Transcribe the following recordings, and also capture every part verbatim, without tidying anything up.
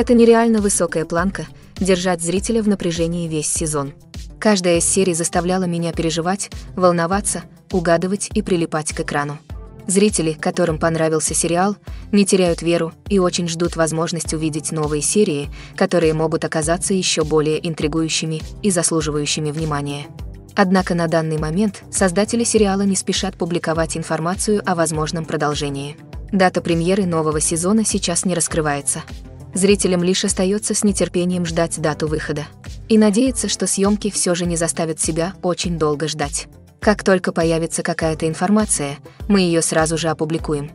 Это нереально высокая планка — держать зрителя в напряжении весь сезон. Каждая из серий заставляла меня переживать, волноваться, угадывать и прилипать к экрану. Зрители, которым понравился сериал, не теряют веру и очень ждут возможность увидеть новые серии, которые могут оказаться еще более интригующими и заслуживающими внимания. Однако на данный момент создатели сериала не спешат публиковать информацию о возможном продолжении. Дата премьеры нового сезона сейчас не раскрывается. Зрителям лишь остается с нетерпением ждать дату выхода. И надеяться, что съемки все же не заставят себя очень долго ждать. Как только появится какая-то информация, мы ее сразу же опубликуем.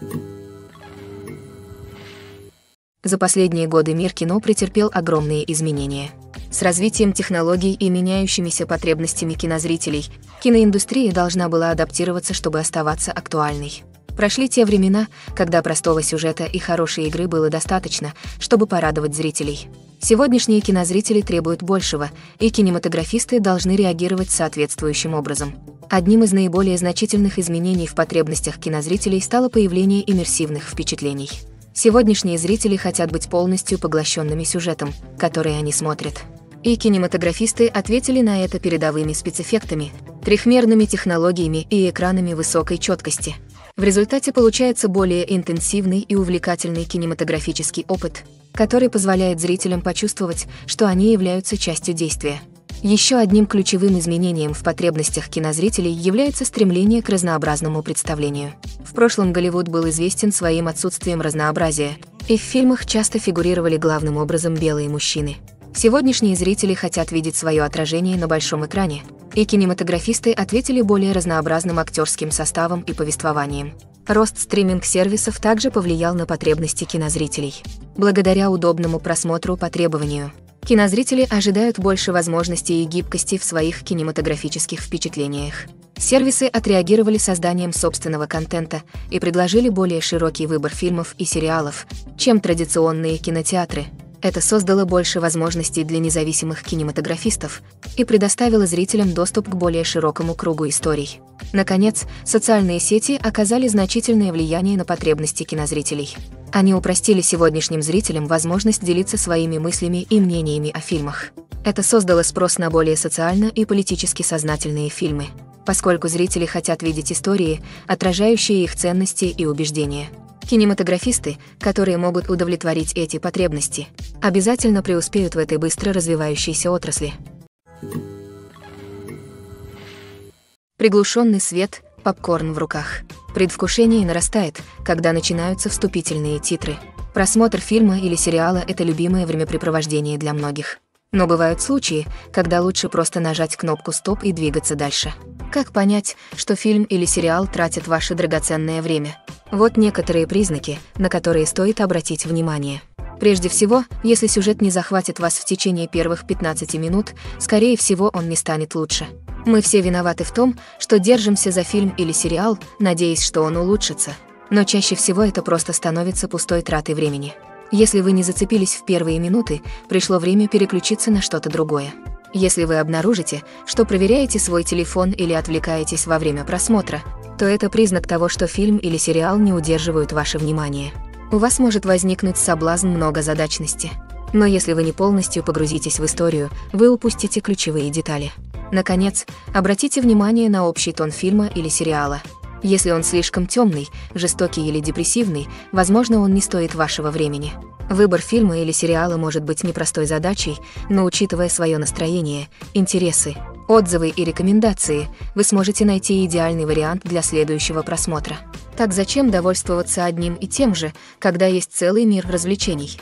За последние годы мир кино претерпел огромные изменения. С развитием технологий и меняющимися потребностями кинозрителей, киноиндустрия должна была адаптироваться, чтобы оставаться актуальной. Прошли те времена, когда простого сюжета и хорошей игры было достаточно, чтобы порадовать зрителей. Сегодняшние кинозрители требуют большего, и кинематографисты должны реагировать соответствующим образом. Одним из наиболее значительных изменений в потребностях кинозрителей стало появление иммерсивных впечатлений. Сегодняшние зрители хотят быть полностью поглощенными сюжетом, который они смотрят. И кинематографисты ответили на это передовыми спецэффектами, трехмерными технологиями и экранами высокой четкости. В результате получается более интенсивный и увлекательный кинематографический опыт, который позволяет зрителям почувствовать, что они являются частью действия. Еще одним ключевым изменением в потребностях кинозрителей является стремление к разнообразному представлению. В прошлом Голливуд был известен своим отсутствием разнообразия, и в фильмах часто фигурировали главным образом белые мужчины. Сегодняшние зрители хотят видеть свое отражение на большом экране, и кинематографисты ответили более разнообразным актерским составом и повествованием. Рост стриминг-сервисов также повлиял на потребности кинозрителей. Благодаря удобному просмотру по требованию, кинозрители ожидают больше возможностей и гибкости в своих кинематографических впечатлениях. Сервисы отреагировали созданием собственного контента и предложили более широкий выбор фильмов и сериалов, чем традиционные кинотеатры. Это создало больше возможностей для независимых кинематографистов и предоставило зрителям доступ к более широкому кругу историй. Наконец, социальные сети оказали значительное влияние на потребности кинозрителей. Они упростили сегодняшним зрителям возможность делиться своими мыслями и мнениями о фильмах. Это создало спрос на более социально и политически сознательные фильмы, поскольку зрители хотят видеть истории, отражающие их ценности и убеждения. Кинематографисты, которые могут удовлетворить эти потребности, обязательно преуспеют в этой быстро развивающейся отрасли. Приглушенный свет, попкорн в руках. Предвкушение нарастает, когда начинаются вступительные титры. Просмотр фильма или сериала – это любимое времяпрепровождение для многих. Но бывают случаи, когда лучше просто нажать кнопку «Стоп» и двигаться дальше. Как понять, что фильм или сериал тратит ваше драгоценное время? Вот некоторые признаки, на которые стоит обратить внимание. Прежде всего, если сюжет не захватит вас в течение первых пятнадцати минут, скорее всего, он не станет лучше. Мы все виноваты в том, что держимся за фильм или сериал, надеясь, что он улучшится. Но чаще всего это просто становится пустой тратой времени. Если вы не зацепились в первые минуты, пришло время переключиться на что-то другое. Если вы обнаружите, что проверяете свой телефон или отвлекаетесь во время просмотра, то это признак того, что фильм или сериал не удерживают ваше внимание. У вас может возникнуть соблазн многозадачности. Но если вы не полностью погрузитесь в историю, вы упустите ключевые детали. Наконец, обратите внимание на общий тон фильма или сериала. Если он слишком темный, жестокий или депрессивный, возможно, он не стоит вашего времени. Выбор фильма или сериала может быть непростой задачей, но учитывая свое настроение, интересы, отзывы и рекомендации, вы сможете найти идеальный вариант для следующего просмотра. Так зачем довольствоваться одним и тем же, когда есть целый мир развлечений?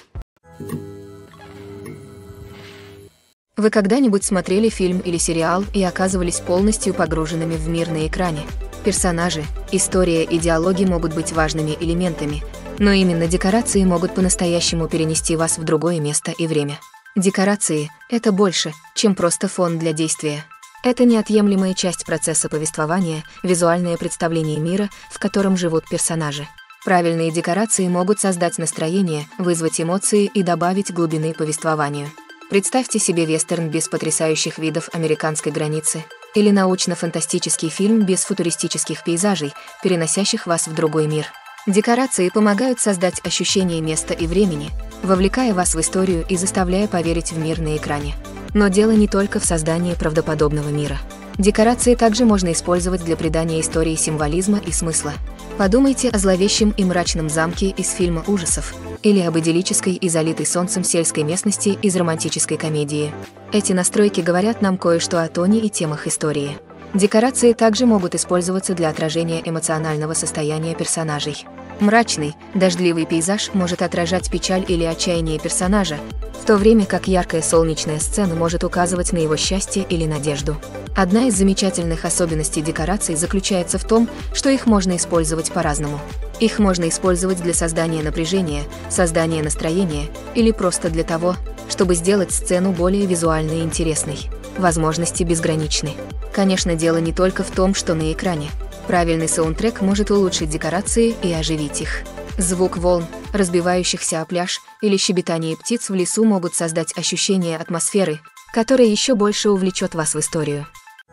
Вы когда-нибудь смотрели фильм или сериал и оказывались полностью погруженными в мир на экране? Персонажи, история и диалоги могут быть важными элементами, но именно декорации могут по-настоящему перенести вас в другое место и время. Декорации — это больше, чем просто фон для действия. Это неотъемлемая часть процесса повествования, визуальное представление мира, в котором живут персонажи. Правильные декорации могут создать настроение, вызвать эмоции и добавить глубины повествованию. Представьте себе вестерн без потрясающих видов американской границы или научно-фантастический фильм без футуристических пейзажей, переносящих вас в другой мир. Декорации помогают создать ощущение места и времени, вовлекая вас в историю и заставляя поверить в мир на экране. Но дело не только в создании правдоподобного мира. Декорации также можно использовать для придания истории символизма и смысла. Подумайте о зловещем и мрачном замке из фильма ужасов или об идиллической и залитой солнцем сельской местности из романтической комедии. Эти настройки говорят нам кое-что о тоне и темах истории. Декорации также могут использоваться для отражения эмоционального состояния персонажей. Мрачный, дождливый пейзаж может отражать печаль или отчаяние персонажа, в то время как яркая солнечная сцена может указывать на его счастье или надежду. Одна из замечательных особенностей декораций заключается в том, что их можно использовать по-разному. Их можно использовать для создания напряжения, создания настроения или просто для того, чтобы сделать сцену более визуально интересной. Возможности безграничны. Конечно, дело не только в том, что на экране. Правильный саундтрек может улучшить декорации и оживить их. Звук волн, разбивающихся о пляж, или щебетание птиц в лесу могут создать ощущение атмосферы, которая еще больше увлечет вас в историю.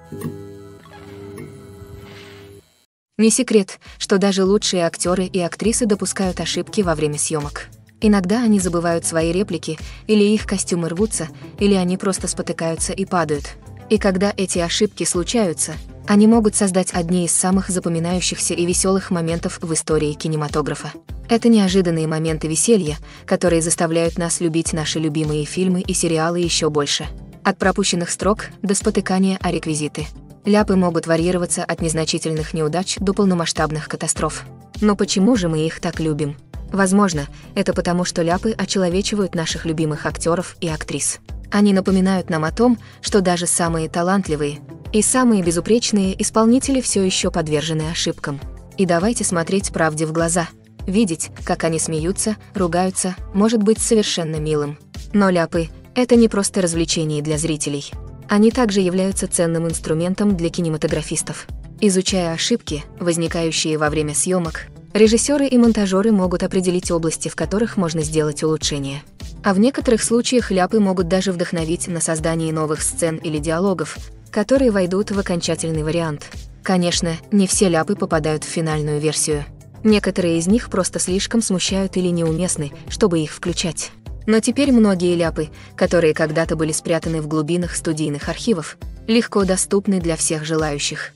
Не секрет, что даже лучшие актеры и актрисы допускают ошибки во время съемок. Иногда они забывают свои реплики, или их костюмы рвутся, или они просто спотыкаются и падают. И когда эти ошибки случаются, они могут создать одни из самых запоминающихся и веселых моментов в истории кинематографа. Это неожиданные моменты веселья, которые заставляют нас любить наши любимые фильмы и сериалы еще больше. От пропущенных строк до спотыкания о реквизиты. Ляпы могут варьироваться от незначительных неудач до полномасштабных катастроф. Но почему же мы их так любим? Возможно, это потому, что ляпы очеловечивают наших любимых актеров и актрис. Они напоминают нам о том, что даже самые талантливые и самые безупречные исполнители все еще подвержены ошибкам. И давайте смотреть правде в глаза. Видеть, как они смеются, ругаются, может быть совершенно милым. Но ляпы – это не просто развлечение для зрителей. Они также являются ценным инструментом для кинематографистов. Изучая ошибки, возникающие во время съемок, режиссеры и монтажеры могут определить области, в которых можно сделать улучшения. А в некоторых случаях ляпы могут даже вдохновить на создание новых сцен или диалогов, которые войдут в окончательный вариант. Конечно, не все ляпы попадают в финальную версию. Некоторые из них просто слишком смущают или неуместны, чтобы их включать. Но теперь многие ляпы, которые когда-то были спрятаны в глубинах студийных архивов, легко доступны для всех желающих.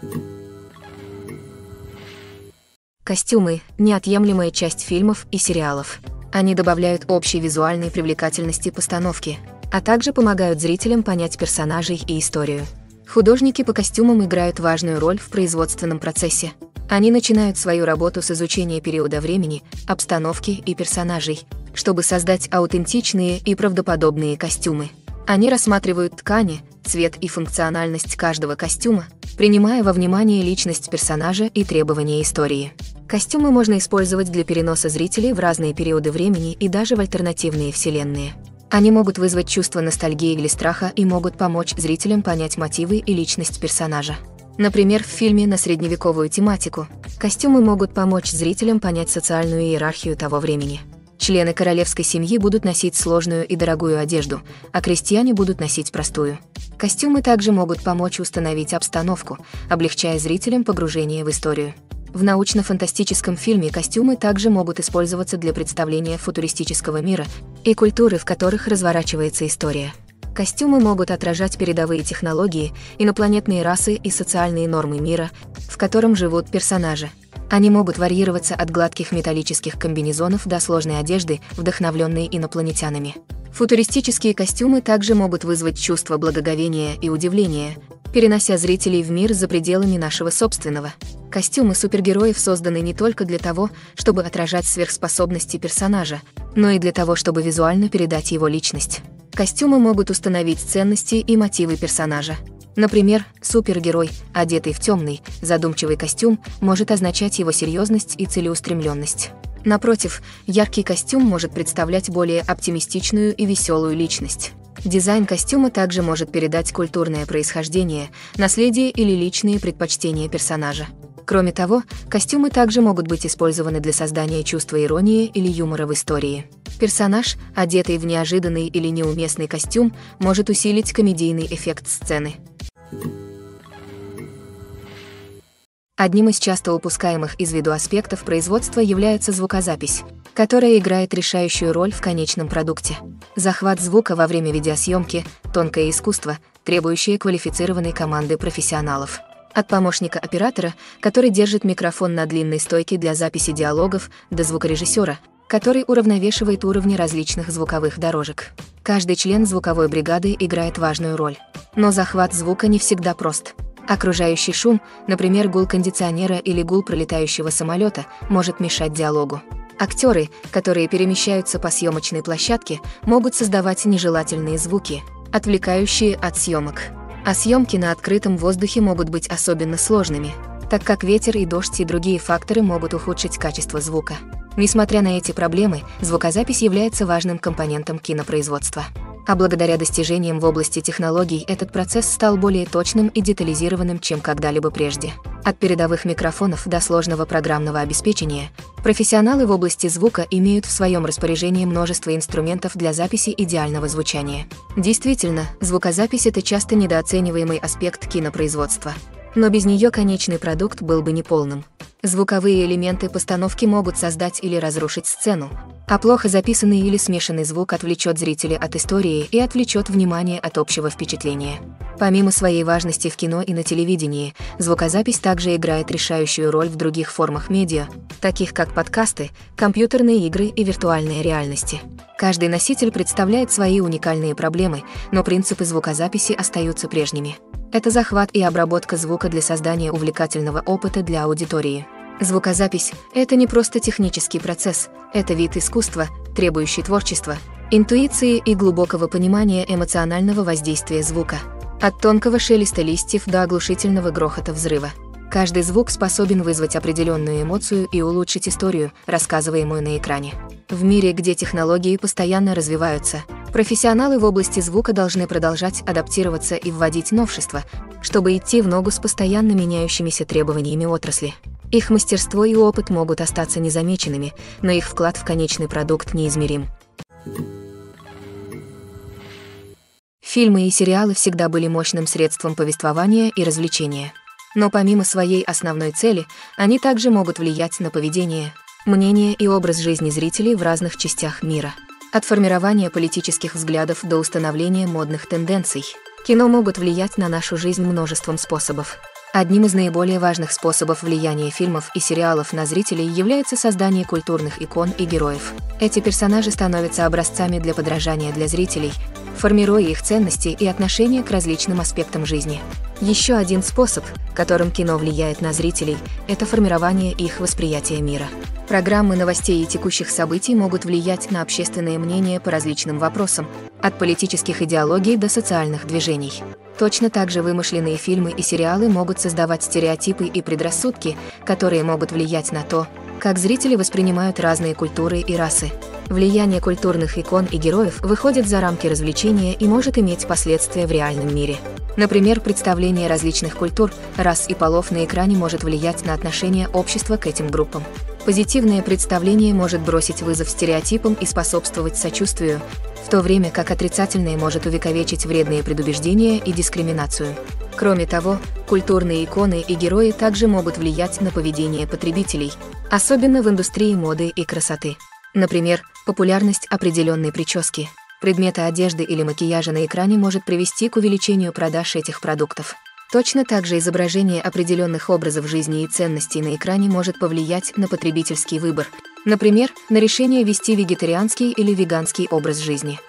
Костюмы – неотъемлемая часть фильмов и сериалов. Они добавляют общей визуальной привлекательности постановки, а также помогают зрителям понять персонажей и историю. Художники по костюмам играют важную роль в производственном процессе. Они начинают свою работу с изучения периода времени, обстановки и персонажей, чтобы создать аутентичные и правдоподобные костюмы. Они рассматривают ткани, цвет и функциональность каждого костюма, принимая во внимание личность персонажа и требования истории. Костюмы можно использовать для переноса зрителей в разные периоды времени и даже в альтернативные вселенные. Они могут вызвать чувство ностальгии или страха и могут помочь зрителям понять мотивы и личность персонажа. Например, в фильме на средневековую тематику костюмы могут помочь зрителям понять социальную иерархию того времени. Члены королевской семьи будут носить сложную и дорогую одежду, а крестьяне будут носить простую. Костюмы также могут помочь установить обстановку, облегчая зрителям погружение в историю. В научно-фантастическом фильме костюмы также могут использоваться для представления футуристического мира и культуры, в которых разворачивается история. Костюмы могут отражать передовые технологии, инопланетные расы и социальные нормы мира, в котором живут персонажи. Они могут варьироваться от гладких металлических комбинезонов до сложной одежды, вдохновленной инопланетянами. Футуристические костюмы также могут вызвать чувство благоговения и удивления, перенося зрителей в мир за пределами нашего собственного. Костюмы супергероев созданы не только для того, чтобы отражать сверхспособности персонажа, но и для того, чтобы визуально передать его личность. Костюмы могут установить ценности и мотивы персонажа. Например, супергерой, одетый в темный, задумчивый костюм, может означать его серьезность и целеустремленность. Напротив, яркий костюм может представлять более оптимистичную и веселую личность. Дизайн костюма также может передать культурное происхождение, наследие или личные предпочтения персонажа. Кроме того, костюмы также могут быть использованы для создания чувства иронии или юмора в истории. Персонаж, одетый в неожиданный или неуместный костюм, может усилить комедийный эффект сцены. Одним из часто упускаемых из виду аспектов производства является звукозапись. которая играет решающую роль в конечном продукте. Захват звука во время видеосъемки – тонкое искусство, требующее квалифицированной команды профессионалов. От помощника оператора, который держит микрофон на длинной стойке для записи диалогов, до звукорежиссера, который уравновешивает уровни различных звуковых дорожек. Каждый член звуковой бригады играет важную роль. Но захват звука не всегда прост. Окружающий шум, например, гул кондиционера или гул пролетающего самолета, может мешать диалогу. Актеры, которые перемещаются по съемочной площадке, могут создавать нежелательные звуки, отвлекающие от съемок. А съемки на открытом воздухе могут быть особенно сложными, так как ветер и дождь и другие факторы могут ухудшить качество звука. Несмотря на эти проблемы, звукозапись является важным компонентом кинопроизводства. А благодаря достижениям в области технологий этот процесс стал более точным и детализированным, чем когда-либо прежде. От передовых микрофонов до сложного программного обеспечения, профессионалы в области звука имеют в своем распоряжении множество инструментов для записи идеального звучания. Действительно, звукозапись – это часто недооцениваемый аспект кинопроизводства. Но без нее конечный продукт был бы неполным. Звуковые элементы постановки могут создать или разрушить сцену, а плохо записанный или смешанный звук отвлечет зрителя от истории и отвлечет внимание от общего впечатления. Помимо своей важности в кино и на телевидении, звукозапись также играет решающую роль в других формах медиа, таких как подкасты, компьютерные игры и виртуальные реальности. Каждый носитель представляет свои уникальные проблемы, но принципы звукозаписи остаются прежними. Это захват и обработка звука для создания увлекательного опыта для аудитории. Звукозапись – это не просто технический процесс, это вид искусства, требующий творчества, интуиции и глубокого понимания эмоционального воздействия звука. От тонкого шелеста листьев до оглушительного грохота взрыва. Каждый звук способен вызвать определенную эмоцию и улучшить историю, рассказываемую на экране. В мире, где технологии постоянно развиваются, профессионалы в области звука должны продолжать адаптироваться и вводить новшества, чтобы идти в ногу с постоянно меняющимися требованиями отрасли. Их мастерство и опыт могут остаться незамеченными, но их вклад в конечный продукт неизмерим. Фильмы и сериалы всегда были мощным средством повествования и развлечения. Но помимо своей основной цели, они также могут влиять на поведение, мнение и образ жизни зрителей в разных частях мира. От формирования политических взглядов до установления модных тенденций, кино могут влиять на нашу жизнь множеством способов. Одним из наиболее важных способов влияния фильмов и сериалов на зрителей является создание культурных икон и героев. Эти персонажи становятся образцами для подражания для зрителей, формируя их ценности и отношения к различным аспектам жизни. Еще один способ, которым кино влияет на зрителей, это формирование их восприятия мира. Программы новостей и текущих событий могут влиять на общественное мнение по различным вопросам, от политических идеологий до социальных движений. Точно так же вымышленные фильмы и сериалы могут создавать стереотипы и предрассудки, которые могут влиять на то, как зрители воспринимают разные культуры и расы. Влияние культурных икон и героев выходит за рамки развлечения и может иметь последствия в реальном мире. Например, представление различных культур, рас и полов на экране может влиять на отношение общества к этим группам. Позитивное представление может бросить вызов стереотипам и способствовать сочувствию, в то время как отрицательное может увековечить вредные предубеждения и дискриминацию. Кроме того, культурные иконы и герои также могут влиять на поведение потребителей, особенно в индустрии моды и красоты. Например, популярность определенной прически, предмета одежды или макияжа на экране может привести к увеличению продаж этих продуктов. Точно так же изображение определенных образов жизни и ценностей на экране может повлиять на потребительский выбор, например, на решение вести вегетарианский или веганский образ жизни.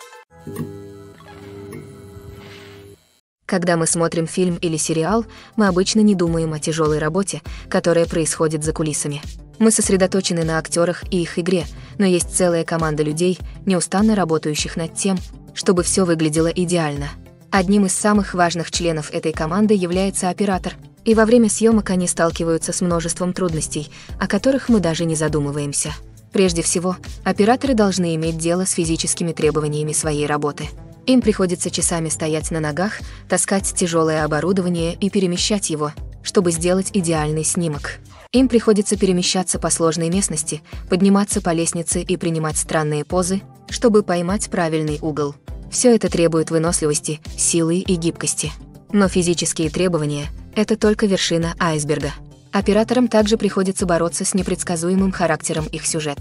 Когда мы смотрим фильм или сериал, мы обычно не думаем о тяжелой работе, которая происходит за кулисами. Мы сосредоточены на актерах и их игре, но есть целая команда людей, неустанно работающих над тем, чтобы все выглядело идеально. Одним из самых важных членов этой команды является оператор, и во время съемок они сталкиваются с множеством трудностей, о которых мы даже не задумываемся. Прежде всего, операторы должны иметь дело с физическими требованиями своей работы. Им приходится часами стоять на ногах, таскать тяжелое оборудование и перемещать его, чтобы сделать идеальный снимок. Им приходится перемещаться по сложной местности, подниматься по лестнице и принимать странные позы, чтобы поймать правильный угол. Все это требует выносливости, силы и гибкости. Но физические требования – это только вершина айсберга. Операторам также приходится бороться с непредсказуемым характером их сюжета.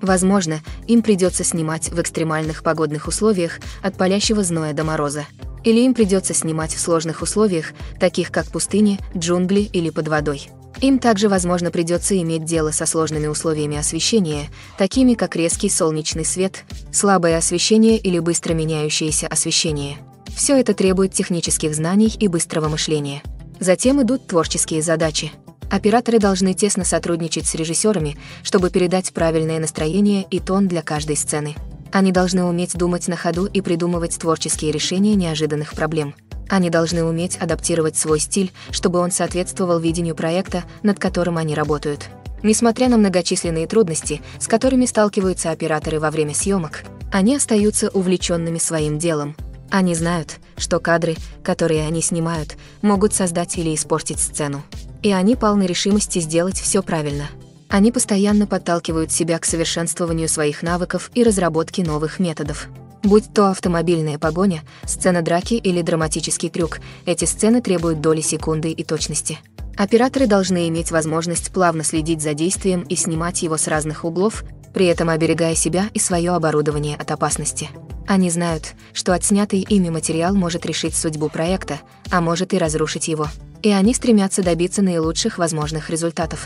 Возможно, им придется снимать в экстремальных погодных условиях от палящего зноя до мороза. Или им придется снимать в сложных условиях, таких как пустыни, джунгли или под водой. Им также, возможно, придется иметь дело со сложными условиями освещения, такими как резкий солнечный свет, слабое освещение или быстро меняющееся освещение. Все это требует технических знаний и быстрого мышления. Затем идут творческие задачи. Операторы должны тесно сотрудничать с режиссерами, чтобы передать правильное настроение и тон для каждой сцены. Они должны уметь думать на ходу и придумывать творческие решения неожиданных проблем. Они должны уметь адаптировать свой стиль, чтобы он соответствовал видению проекта, над которым они работают. Несмотря на многочисленные трудности, с которыми сталкиваются операторы во время съемок, они остаются увлеченными своим делом. Они знают, что кадры, которые они снимают, могут создать или испортить сцену. И они полны решимости сделать все правильно. Они постоянно подталкивают себя к совершенствованию своих навыков и разработке новых методов. Будь то автомобильная погоня, сцена драки или драматический трюк, эти сцены требуют доли секунды и точности. Операторы должны иметь возможность плавно следить за действием и снимать его с разных углов, при этом оберегая себя и свое оборудование от опасности. Они знают, что отснятый ими материал может решить судьбу проекта, а может и разрушить его. И они стремятся добиться наилучших возможных результатов.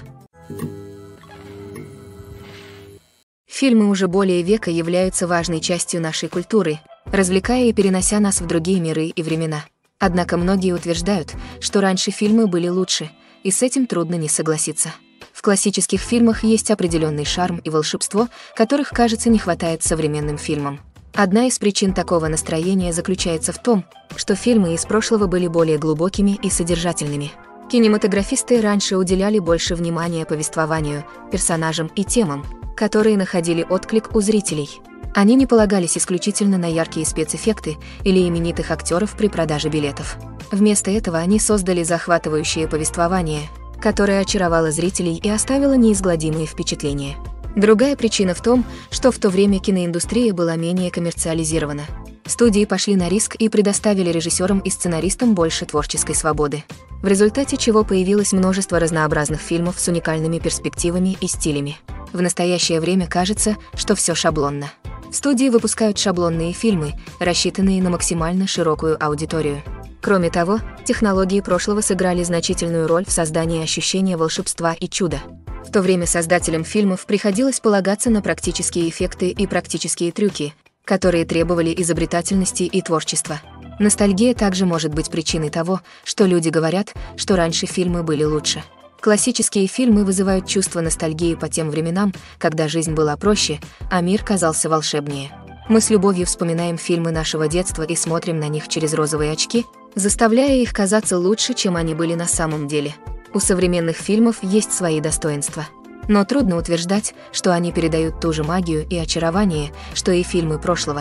Фильмы уже более века являются важной частью нашей культуры, развлекая и перенося нас в другие миры и времена. Однако многие утверждают, что раньше фильмы были лучше, и с этим трудно не согласиться. В классических фильмах есть определенный шарм и волшебство, которых, кажется, не хватает современным фильмам. Одна из причин такого настроения заключается в том, что фильмы из прошлого были более глубокими и содержательными. Кинематографисты раньше уделяли больше внимания повествованию, персонажам и темам, которые находили отклик у зрителей. Они не полагались исключительно на яркие спецэффекты или именитых актеров при продаже билетов. Вместо этого они создали захватывающее повествование, которое очаровало зрителей и оставило неизгладимые впечатления. Другая причина в том, что в то время киноиндустрия была менее коммерциализирована. Студии пошли на риск и предоставили режиссерам и сценаристам больше творческой свободы, в результате чего появилось множество разнообразных фильмов с уникальными перспективами и стилями. В настоящее время кажется, что все шаблонно. Студии выпускают шаблонные фильмы, рассчитанные на максимально широкую аудиторию. Кроме того, технологии прошлого сыграли значительную роль в создании ощущения волшебства и чуда. В то время создателям фильмов приходилось полагаться на практические эффекты и практические трюки, которые требовали изобретательности и творчества. Ностальгия также может быть причиной того, что люди говорят, что раньше фильмы были лучше. Классические фильмы вызывают чувство ностальгии по тем временам, когда жизнь была проще, а мир казался волшебнее. Мы с любовью вспоминаем фильмы нашего детства и смотрим на них через розовые очки, заставляя их казаться лучше, чем они были на самом деле. У современных фильмов есть свои достоинства. Но трудно утверждать, что они передают ту же магию и очарование, что и фильмы прошлого.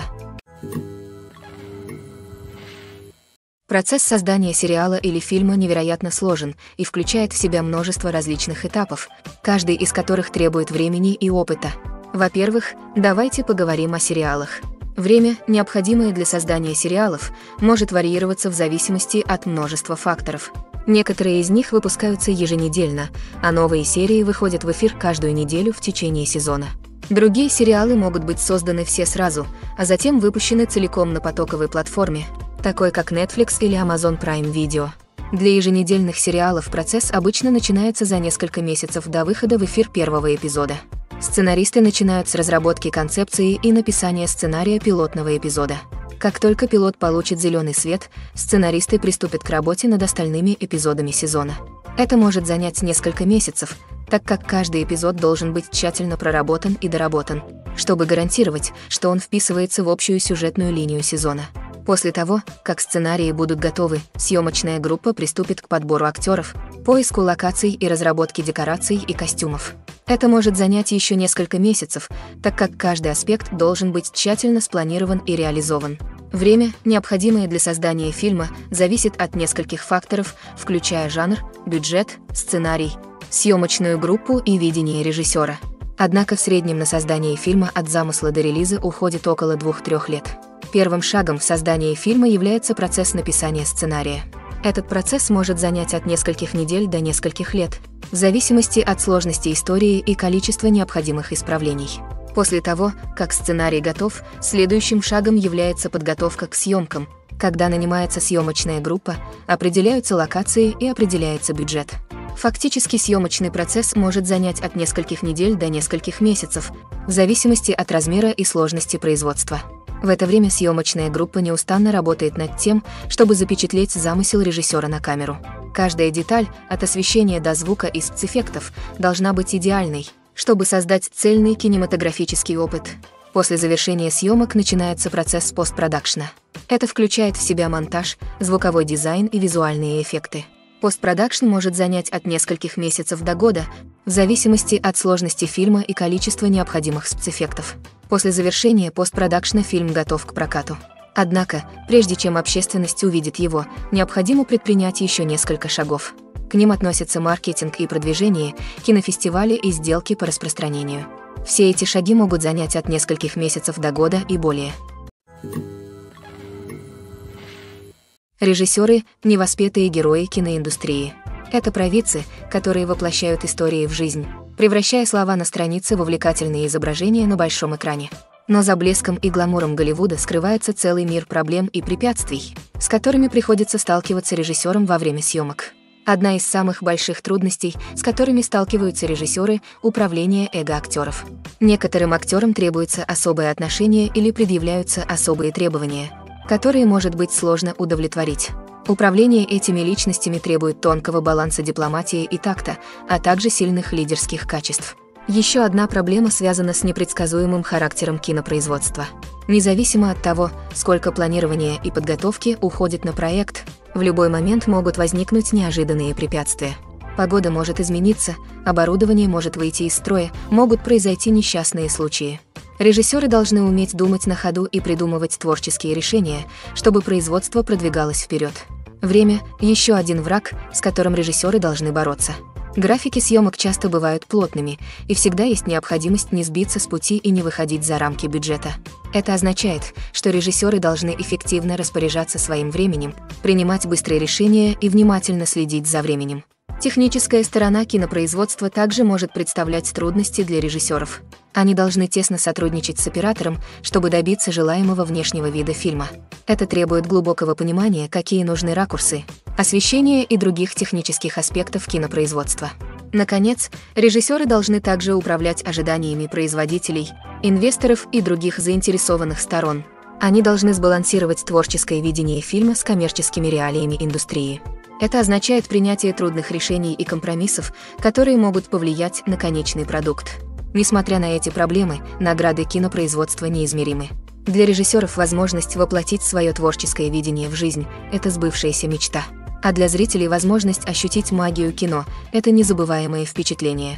Процесс создания сериала или фильма невероятно сложен и включает в себя множество различных этапов, каждый из которых требует времени и опыта. Во-первых, давайте поговорим о сериалах. Время, необходимое для создания сериалов, может варьироваться в зависимости от множества факторов. Некоторые из них выпускаются еженедельно, а новые серии выходят в эфир каждую неделю в течение сезона. Другие сериалы могут быть созданы все сразу, а затем выпущены целиком на потоковой платформе, такой как Netflix или Amazon Prime Video. Для еженедельных сериалов процесс обычно начинается за несколько месяцев до выхода в эфир первого эпизода. Сценаристы начинают с разработки концепции и написания сценария пилотного эпизода. Как только пилот получит зеленый свет, сценаристы приступят к работе над остальными эпизодами сезона. Это может занять несколько месяцев, так как каждый эпизод должен быть тщательно проработан и доработан, чтобы гарантировать, что он вписывается в общую сюжетную линию сезона. После того, как сценарии будут готовы, съемочная группа приступит к подбору актеров, поиску локаций и разработке декораций и костюмов. Это может занять еще несколько месяцев, так как каждый аспект должен быть тщательно спланирован и реализован. Время, необходимое для создания фильма, зависит от нескольких факторов, включая жанр, бюджет, сценарий, съемочную группу и видение режиссера. Однако в среднем на создание фильма от замысла до релиза уходит около двух-трех лет. Первым шагом в создании фильма является процесс написания сценария. Этот процесс может занять от нескольких недель до нескольких лет, в зависимости от сложности истории и количества необходимых исправлений. После того, как сценарий готов, следующим шагом является подготовка к съемкам, когда нанимается съемочная группа, определяются локации и определяется бюджет. Фактически съемочный процесс может занять от нескольких недель до нескольких месяцев, в зависимости от размера и сложности производства. В это время съемочная группа неустанно работает над тем, чтобы запечатлеть замысел режиссера на камеру. Каждая деталь, от освещения до звука и спецэффектов, должна быть идеальной, чтобы создать цельный кинематографический опыт. После завершения съемок начинается процесс постпродакшна. Это включает в себя монтаж, звуковой дизайн и визуальные эффекты. Постпродакшн может занять от нескольких месяцев до года, в зависимости от сложности фильма и количества необходимых спецэффектов. После завершения постпродакшна фильм готов к прокату. Однако, прежде чем общественность увидит его, необходимо предпринять еще несколько шагов. К ним относятся маркетинг и продвижение, кинофестивали и сделки по распространению. Все эти шаги могут занять от нескольких месяцев до года и более. Режиссеры – невоспетые герои киноиндустрии. Это провидцы, которые воплощают истории в жизнь, превращая слова на странице в увлекательные изображения на большом экране. Но за блеском и гламуром Голливуда скрывается целый мир проблем и препятствий, с которыми приходится сталкиваться режиссерам во время съемок. Одна из самых больших трудностей, с которыми сталкиваются режиссеры – управление эго актеров. Некоторым актерам требуется особое отношение или предъявляются особые требования, которые может быть сложно удовлетворить. Управление этими личностями требует тонкого баланса дипломатии и такта, а также сильных лидерских качеств. Еще одна проблема связана с непредсказуемым характером кинопроизводства. Независимо от того, сколько планирования и подготовки уходит на проект, в любой момент могут возникнуть неожиданные препятствия. Погода может измениться, оборудование может выйти из строя, могут произойти несчастные случаи. Режиссеры должны уметь думать на ходу и придумывать творческие решения, чтобы производство продвигалось вперед. Время – еще один враг, с которым режиссеры должны бороться. Графики съемок часто бывают плотными, и всегда есть необходимость не сбиться с пути и не выходить за рамки бюджета. Это означает, что режиссеры должны эффективно распоряжаться своим временем, принимать быстрые решения и внимательно следить за временем. Техническая сторона кинопроизводства также может представлять трудности для режиссеров. Они должны тесно сотрудничать с оператором, чтобы добиться желаемого внешнего вида фильма. Это требует глубокого понимания, какие нужны ракурсы, освещения и других технических аспектов кинопроизводства. Наконец, режиссеры должны также управлять ожиданиями производителей, инвесторов и других заинтересованных сторон. Они должны сбалансировать творческое видение фильма с коммерческими реалиями индустрии. Это означает принятие трудных решений и компромиссов, которые могут повлиять на конечный продукт. Несмотря на эти проблемы, награды кинопроизводства неизмеримы. Для режиссеров возможность воплотить свое творческое видение в жизнь – это сбывшаяся мечта. А для зрителей возможность ощутить магию кино – это незабываемое впечатление.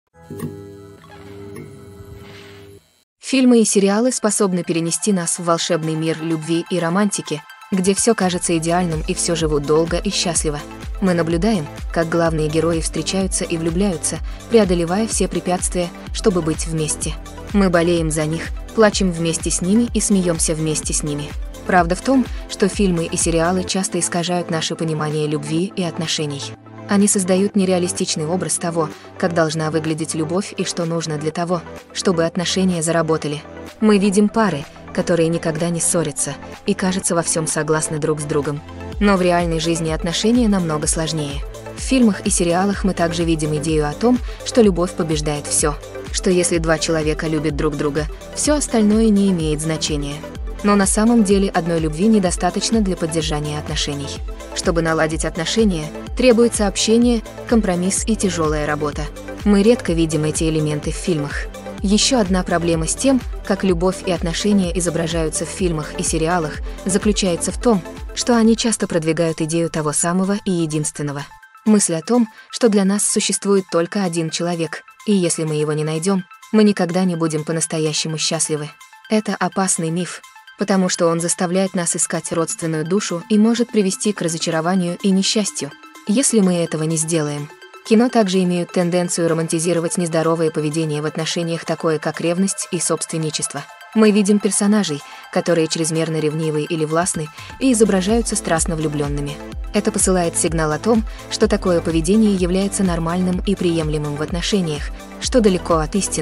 Фильмы и сериалы способны перенести нас в волшебный мир любви и романтики, где все кажется идеальным и все живут долго и счастливо. Мы наблюдаем, как главные герои встречаются и влюбляются, преодолевая все препятствия, чтобы быть вместе. Мы болеем за них, плачем вместе с ними и смеемся вместе с ними. Правда в том, что фильмы и сериалы часто искажают наше понимание любви и отношений. Они создают нереалистичный образ того, как должна выглядеть любовь и что нужно для того, чтобы отношения заработали. Мы видим пары, которые никогда не ссорятся и, кажется, во всем согласны друг с другом. Но в реальной жизни отношения намного сложнее. В фильмах и сериалах мы также видим идею о том, что любовь побеждает все, что если два человека любят друг друга, все остальное не имеет значения. Но на самом деле одной любви недостаточно для поддержания отношений. Чтобы наладить отношения, требуется общение, компромисс и тяжелая работа. Мы редко видим эти элементы в фильмах. Еще одна проблема с тем, как любовь и отношения изображаются в фильмах и сериалах, заключается в том, что они часто продвигают идею того самого и единственного. Мысль о том, что для нас существует только один человек, и если мы его не найдем, мы никогда не будем по-настоящему счастливы. Это опасный миф, потому что он заставляет нас искать родственную душу и может привести к разочарованию и несчастью, если мы этого не сделаем. Кино также имеют тенденцию романтизировать нездоровое поведение в отношениях, такое как ревность и собственничество. Мы видим персонажей, которые чрезмерно ревнивы или властны и изображаются страстно влюбленными. Это посылает сигнал о том, что такое поведение является нормальным и приемлемым в отношениях, что далеко от истины.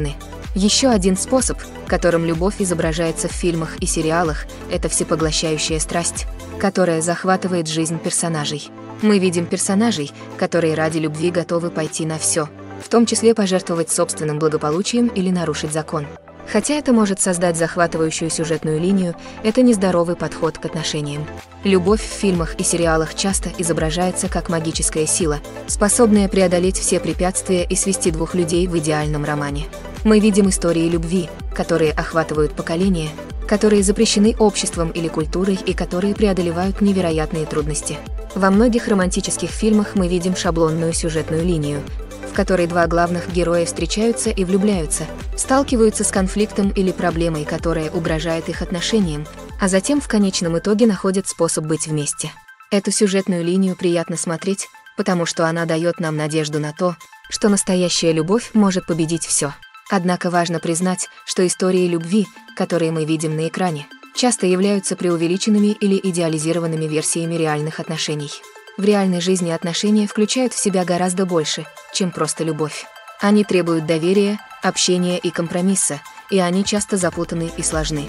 Еще один способ, которым любовь изображается в фильмах и сериалах, это всепоглощающая страсть, которая захватывает жизнь персонажей. Мы видим персонажей, которые ради любви готовы пойти на все, в том числе пожертвовать собственным благополучием или нарушить закон. Хотя это может создать захватывающую сюжетную линию, это нездоровый подход к отношениям. Любовь в фильмах и сериалах часто изображается как магическая сила, способная преодолеть все препятствия и свести двух людей в идеальном романе. Мы видим истории любви, которые охватывают поколения, которые запрещены обществом или культурой и которые преодолевают невероятные трудности. Во многих романтических фильмах мы видим шаблонную сюжетную линию, в которой два главных героя встречаются и влюбляются, сталкиваются с конфликтом или проблемой, которая угрожает их отношениям, а затем в конечном итоге находят способ быть вместе. Эту сюжетную линию приятно смотреть, потому что она дает нам надежду на то, что настоящая любовь может победить все. Однако важно признать, что истории любви, которые мы видим на экране, часто являются преувеличенными или идеализированными версиями реальных отношений. В реальной жизни отношения включают в себя гораздо больше, чем просто любовь. Они требуют доверия, общения и компромисса, и они часто запутаны и сложны.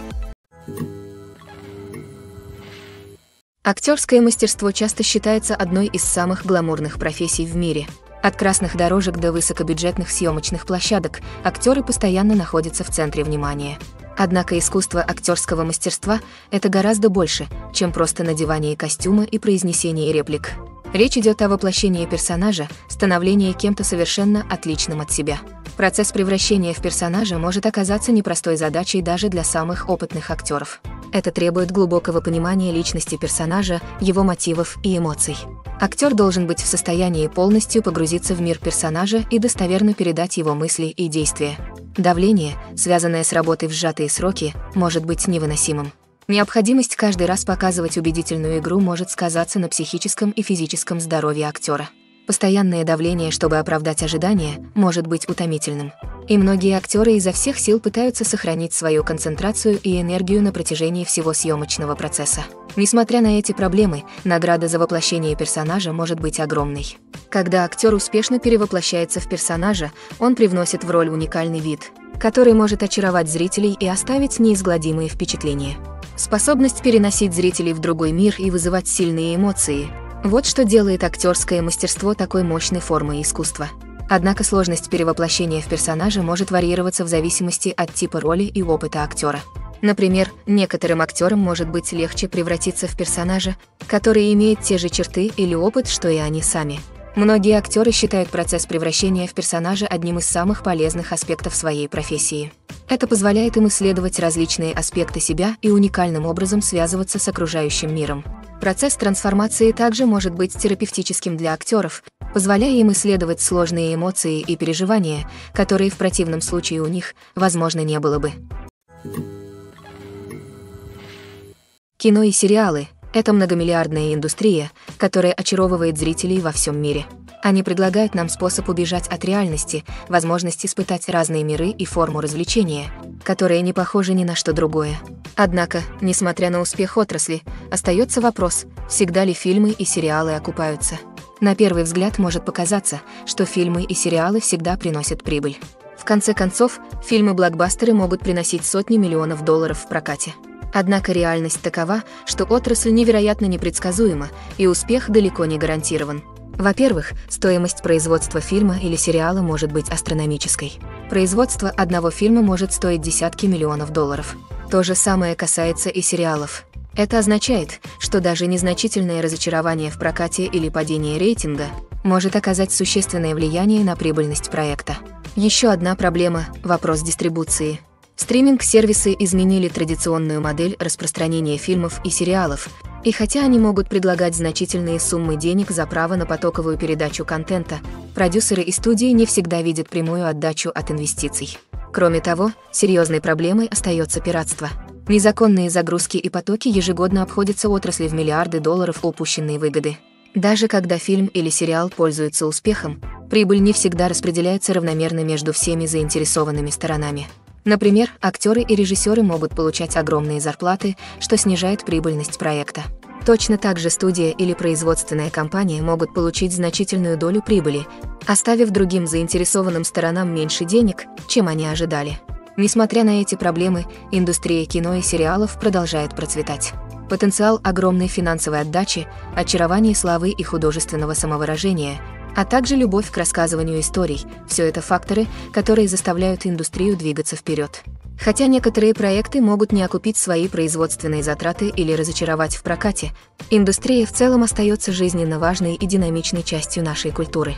Актерское мастерство часто считается одной из самых гламурных профессий в мире. От красных дорожек до высокобюджетных съемочных площадок актеры постоянно находятся в центре внимания. Однако искусство актерского мастерства – это гораздо больше, чем просто надевание костюма и произнесение реплик. Речь идет о воплощении персонажа, становлении кем-то совершенно отличным от себя. Процесс превращения в персонажа может оказаться непростой задачей даже для самых опытных актеров. Это требует глубокого понимания личности персонажа, его мотивов и эмоций. Актер должен быть в состоянии полностью погрузиться в мир персонажа и достоверно передать его мысли и действия. Давление, связанное с работой в сжатые сроки, может быть невыносимым. Необходимость каждый раз показывать убедительную игру может сказаться на психическом и физическом здоровье актера. Постоянное давление, чтобы оправдать ожидания, может быть утомительным. И многие актеры изо всех сил пытаются сохранить свою концентрацию и энергию на протяжении всего съемочного процесса. Несмотря на эти проблемы, награда за воплощение персонажа может быть огромной. Когда актер успешно перевоплощается в персонажа, он привносит в роль уникальный вид, который может очаровать зрителей и оставить неизгладимые впечатления. Способность переносить зрителей в другой мир и вызывать сильные эмоции – вот что делает актерское мастерство такой мощной формой искусства. Однако сложность перевоплощения в персонажа может варьироваться в зависимости от типа роли и опыта актера. Например, некоторым актерам может быть легче превратиться в персонажа, который имеет те же черты или опыт, что и они сами. Многие актеры считают процесс превращения в персонажа одним из самых полезных аспектов своей профессии. Это позволяет им исследовать различные аспекты себя и уникальным образом связываться с окружающим миром. Процесс трансформации также может быть терапевтическим для актеров, позволяя им исследовать сложные эмоции и переживания, которые в противном случае у них, возможно, не было бы. Кино и сериалы – это многомиллиардная индустрия, которая очаровывает зрителей во всем мире. Они предлагают нам способ убежать от реальности, возможность испытать разные миры и форму развлечения, которые не похожи ни на что другое. Однако, несмотря на успех отрасли, остается вопрос, всегда ли фильмы и сериалы окупаются. На первый взгляд может показаться, что фильмы и сериалы всегда приносят прибыль. В конце концов, фильмы-блокбастеры могут приносить сотни миллионов долларов в прокате. Однако реальность такова, что отрасль невероятно непредсказуема, и успех далеко не гарантирован. Во-первых, стоимость производства фильма или сериала может быть астрономической. Производство одного фильма может стоить десятки миллионов долларов. То же самое касается и сериалов. Это означает, что даже незначительное разочарование в прокате или падение рейтинга может оказать существенное влияние на прибыльность проекта. Еще одна проблема – вопрос дистрибуции. Стриминг-сервисы изменили традиционную модель распространения фильмов и сериалов, и хотя они могут предлагать значительные суммы денег за право на потоковую передачу контента, продюсеры и студии не всегда видят прямую отдачу от инвестиций. Кроме того, серьезной проблемой остается пиратство. Незаконные загрузки и потоки ежегодно обходятся отрасли в миллиарды долларов упущенной выгоды. Даже когда фильм или сериал пользуются успехом, прибыль не всегда распределяется равномерно между всеми заинтересованными сторонами. Например, актеры и режиссеры могут получать огромные зарплаты, что снижает прибыльность проекта. Точно так же студия или производственная компания могут получить значительную долю прибыли, оставив другим заинтересованным сторонам меньше денег, чем они ожидали. Несмотря на эти проблемы, индустрия кино и сериалов продолжает процветать. Потенциал огромной финансовой отдачи, очарование славы и художественного самовыражения, а также любовь к рассказыванию историй – все это факторы, которые заставляют индустрию двигаться вперед. Хотя некоторые проекты могут не окупить свои производственные затраты или разочаровать в прокате, индустрия в целом остается жизненно важной и динамичной частью нашей культуры.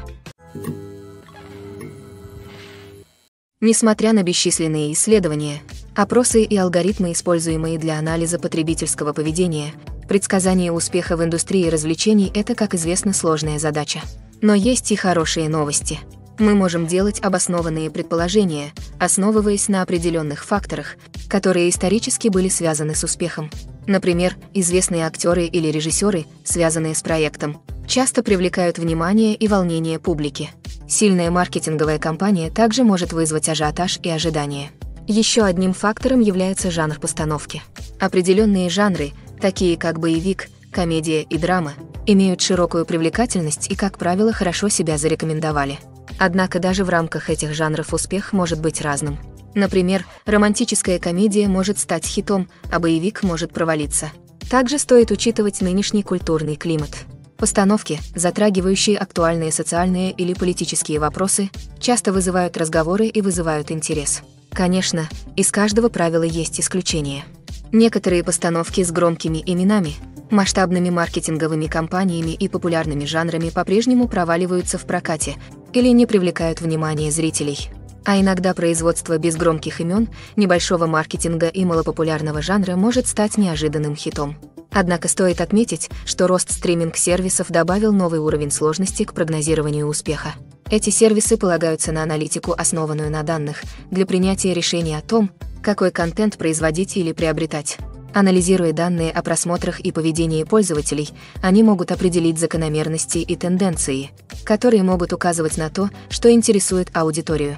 Несмотря на бесчисленные исследования, опросы и алгоритмы, используемые для анализа потребительского поведения, предсказание успеха в индустрии развлечений – это, как известно, сложная задача. Но есть и хорошие новости. Мы можем делать обоснованные предположения, основываясь на определенных факторах, которые исторически были связаны с успехом. Например, известные актеры или режиссеры, связанные с проектом, часто привлекают внимание и волнение публики. Сильная маркетинговая кампания также может вызвать ажиотаж и ожидания. Еще одним фактором является жанр постановки. Определенные жанры, такие как боевик, комедия и драма, имеют широкую привлекательность и, как правило, хорошо себя зарекомендовали. Однако даже в рамках этих жанров успех может быть разным. Например, романтическая комедия может стать хитом, а боевик может провалиться. Также стоит учитывать нынешний культурный климат. Постановки, затрагивающие актуальные социальные или политические вопросы, часто вызывают разговоры и вызывают интерес. Конечно, из каждого правила есть исключения. Некоторые постановки с громкими именами, масштабными маркетинговыми кампаниями и популярными жанрами по-прежнему проваливаются в прокате или не привлекают внимания зрителей. А иногда производство без громких имен, небольшого маркетинга и малопопулярного жанра может стать неожиданным хитом. Однако стоит отметить, что рост стриминг-сервисов добавил новый уровень сложности к прогнозированию успеха. Эти сервисы полагаются на аналитику, основанную на данных, для принятия решения о том, какой контент производить или приобретать. Анализируя данные о просмотрах и поведении пользователей, они могут определить закономерности и тенденции, которые могут указывать на то, что интересует аудиторию.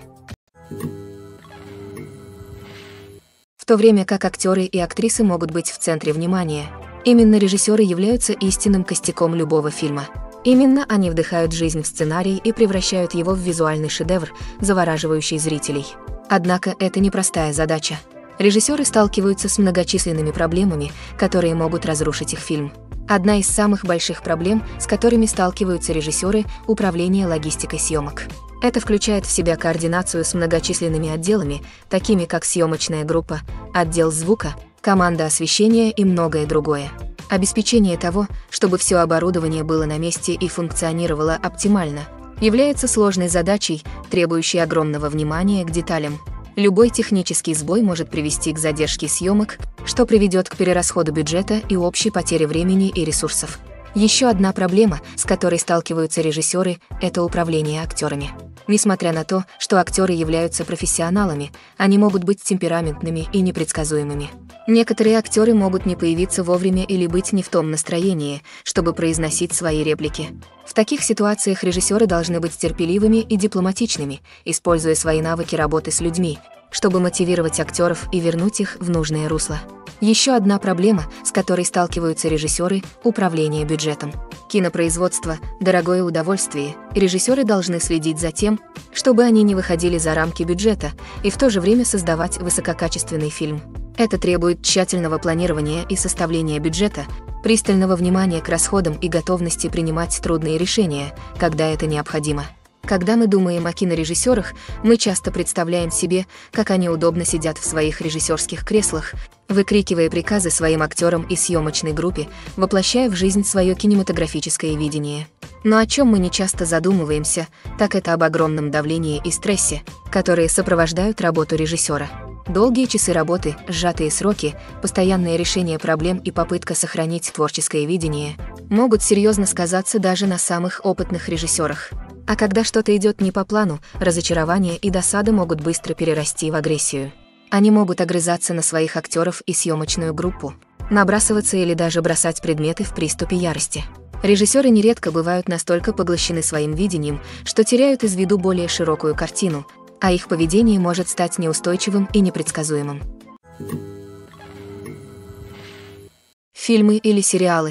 В то время как актеры и актрисы могут быть в центре внимания, именно режиссеры являются истинным костяком любого фильма. Именно они вдыхают жизнь в сценарий и превращают его в визуальный шедевр, завораживающий зрителей. Однако это непростая задача. Режиссеры сталкиваются с многочисленными проблемами, которые могут разрушить их фильм. Одна из самых больших проблем, с которыми сталкиваются режиссеры – управление логистикой съемок. Это включает в себя координацию с многочисленными отделами, такими как съемочная группа, отдел звука, команда освещения и многое другое. Обеспечение того, чтобы все оборудование было на месте и функционировало оптимально, является сложной задачей, требующей огромного внимания к деталям. Любой технический сбой может привести к задержке съемок, что приведет к перерасходу бюджета и общей потере времени и ресурсов. Еще одна проблема, с которой сталкиваются режиссеры, это управление актерами. Несмотря на то, что актеры являются профессионалами, они могут быть темпераментными и непредсказуемыми. Некоторые актеры могут не появиться вовремя или быть не в том настроении, чтобы произносить свои реплики. В таких ситуациях режиссеры должны быть терпеливыми и дипломатичными, используя свои навыки работы с людьми, чтобы мотивировать актеров и вернуть их в нужное русло. Еще одна проблема, с которой сталкиваются режиссеры – управление бюджетом. Кинопроизводство – дорогое удовольствие, и режиссеры должны следить за тем, чтобы они не выходили за рамки бюджета и в то же время создавать высококачественный фильм. Это требует тщательного планирования и составления бюджета, пристального внимания к расходам и готовности принимать трудные решения, когда это необходимо. Когда мы думаем о кинорежиссерах, мы часто представляем себе, как они удобно сидят в своих режиссерских креслах, выкрикивая приказы своим актерам и съемочной группе, воплощая в жизнь свое кинематографическое видение. Но о чем мы не часто задумываемся, так это об огромном давлении и стрессе, которые сопровождают работу режиссера. Долгие часы работы, сжатые сроки, постоянное решение проблем и попытка сохранить творческое видение могут серьезно сказаться даже на самых опытных режиссерах. А когда что-то идет не по плану, разочарование и досада могут быстро перерасти в агрессию. Они могут огрызаться на своих актеров и съемочную группу, набрасываться или даже бросать предметы в приступе ярости. Режиссеры нередко бывают настолько поглощены своим видением, что теряют из виду более широкую картину, а их поведение может стать неустойчивым и непредсказуемым. Фильмы или сериалы.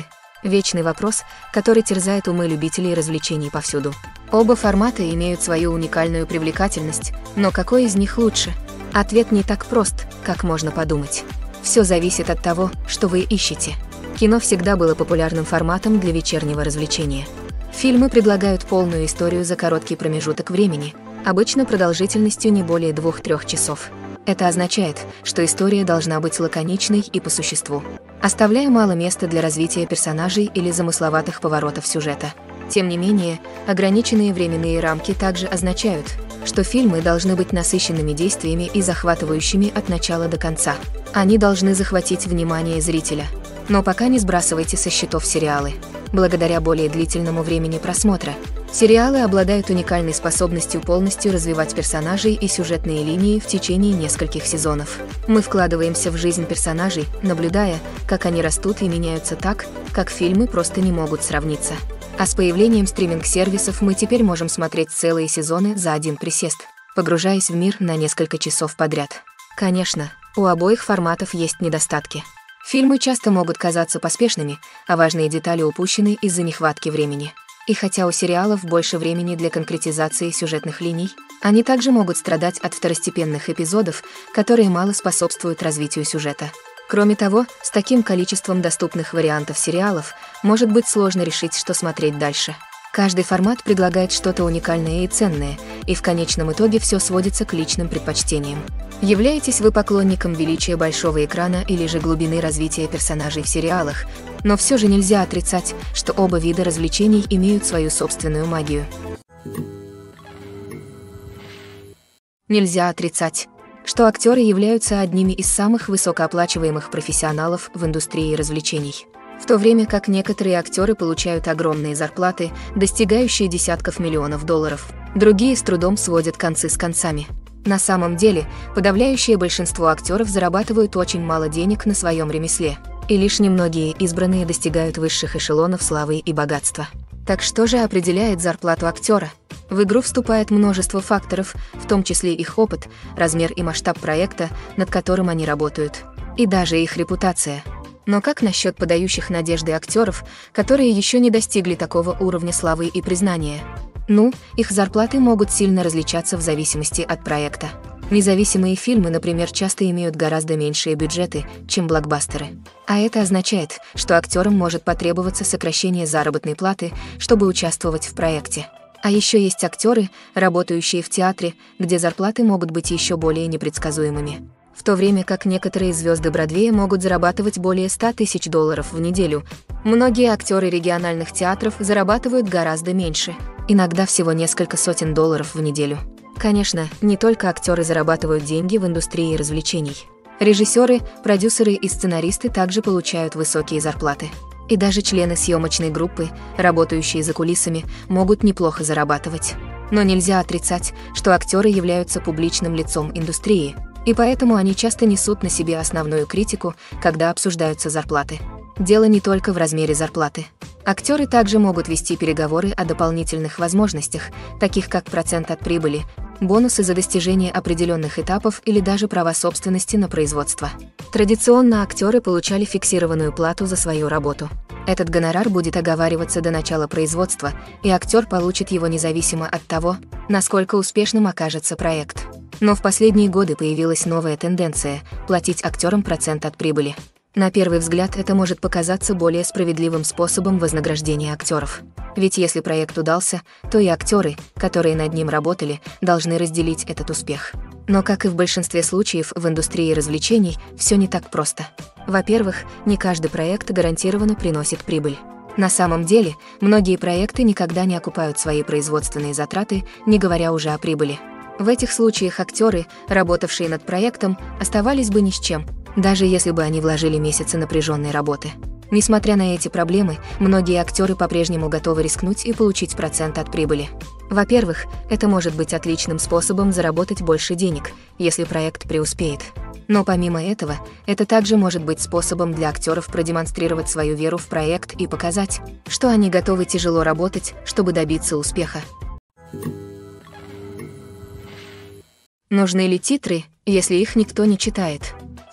Вечный вопрос, который терзает умы любителей развлечений повсюду. Оба формата имеют свою уникальную привлекательность, но какой из них лучше? Ответ не так прост, как можно подумать. Все зависит от того, что вы ищете. Кино всегда было популярным форматом для вечернего развлечения. Фильмы предлагают полную историю за короткий промежуток времени, обычно продолжительностью не более двух-трёх часов. Это означает, что история должна быть лаконичной и по существу, оставляя мало места для развития персонажей или замысловатых поворотов сюжета. Тем не менее, ограниченные временные рамки также означают, что фильмы должны быть насыщенными действиями и захватывающими от начала до конца. Они должны захватить внимание зрителя. Но пока не сбрасывайте со счетов сериалы. Благодаря более длительному времени просмотра, сериалы обладают уникальной способностью полностью развивать персонажей и сюжетные линии в течение нескольких сезонов. Мы вкладываемся в жизнь персонажей, наблюдая, как они растут и меняются так, как фильмы просто не могут сравниться. А с появлением стриминг-сервисов мы теперь можем смотреть целые сезоны за один присест, погружаясь в мир на несколько часов подряд. Конечно, у обоих форматов есть недостатки. Фильмы часто могут казаться поспешными, а важные детали упущены из-за нехватки времени. И хотя у сериалов больше времени для конкретизации сюжетных линий, они также могут страдать от второстепенных эпизодов, которые мало способствуют развитию сюжета. Кроме того, с таким количеством доступных вариантов сериалов может быть сложно решить, что смотреть дальше. Каждый формат предлагает что-то уникальное и ценное, и в конечном итоге все сводится к личным предпочтениям. Являетесь вы поклонником величия большого экрана или же глубины развития персонажей в сериалах, но все же нельзя отрицать, что оба вида развлечений имеют свою собственную магию. Нельзя отрицать, что актеры являются одними из самых высокооплачиваемых профессионалов в индустрии развлечений. В то время как некоторые актеры получают огромные зарплаты, достигающие десятков миллионов долларов, другие с трудом сводят концы с концами. На самом деле, подавляющее большинство актеров зарабатывают очень мало денег на своем ремесле, и лишь немногие избранные достигают высших эшелонов славы и богатства. Так что же определяет зарплату актера? В игру вступает множество факторов, в том числе их опыт, размер и масштаб проекта, над которым они работают, и даже их репутация. Но как насчет подающих надежды актеров, которые еще не достигли такого уровня славы и признания? Ну, их зарплаты могут сильно различаться в зависимости от проекта. Независимые фильмы, например, часто имеют гораздо меньшие бюджеты, чем блокбастеры. А это означает, что актерам может потребоваться сокращение заработной платы, чтобы участвовать в проекте. А еще есть актеры, работающие в театре, где зарплаты могут быть еще более непредсказуемыми. В то время как некоторые звезды Бродвея могут зарабатывать более ста тысяч долларов в неделю, многие актеры региональных театров зарабатывают гораздо меньше, иногда всего несколько сотен долларов в неделю. Конечно, не только актеры зарабатывают деньги в индустрии развлечений. Режиссеры, продюсеры и сценаристы также получают высокие зарплаты. И даже члены съемочной группы, работающие за кулисами, могут неплохо зарабатывать. Но нельзя отрицать, что актеры являются публичным лицом индустрии, и поэтому они часто несут на себе основную критику, когда обсуждаются зарплаты. Дело не только в размере зарплаты. Актеры также могут вести переговоры о дополнительных возможностях, таких как процент от прибыли, бонусы за достижение определенных этапов или даже права собственности на производство. Традиционно актеры получали фиксированную плату за свою работу. Этот гонорар будет оговариваться до начала производства, и актер получит его независимо от того, насколько успешным окажется проект. Но в последние годы появилась новая тенденция – платить актерам процент от прибыли. На первый взгляд это может показаться более справедливым способом вознаграждения актеров. Ведь если проект удался, то и актеры, которые над ним работали, должны разделить этот успех. Но, как и в большинстве случаев в индустрии развлечений, все не так просто. Во-первых, не каждый проект гарантированно приносит прибыль. На самом деле, многие проекты никогда не окупают свои производственные затраты, не говоря уже о прибыли. В этих случаях актеры, работавшие над проектом, оставались бы ни с чем, даже если бы они вложили месяцы напряженной работы. Несмотря на эти проблемы, многие актеры по-прежнему готовы рискнуть и получить процент от прибыли. Во-первых, это может быть отличным способом заработать больше денег, если проект преуспеет. Но помимо этого, это также может быть способом для актеров продемонстрировать свою веру в проект и показать, что они готовы тяжело работать, чтобы добиться успеха. Нужны ли титры, если их никто не читает? В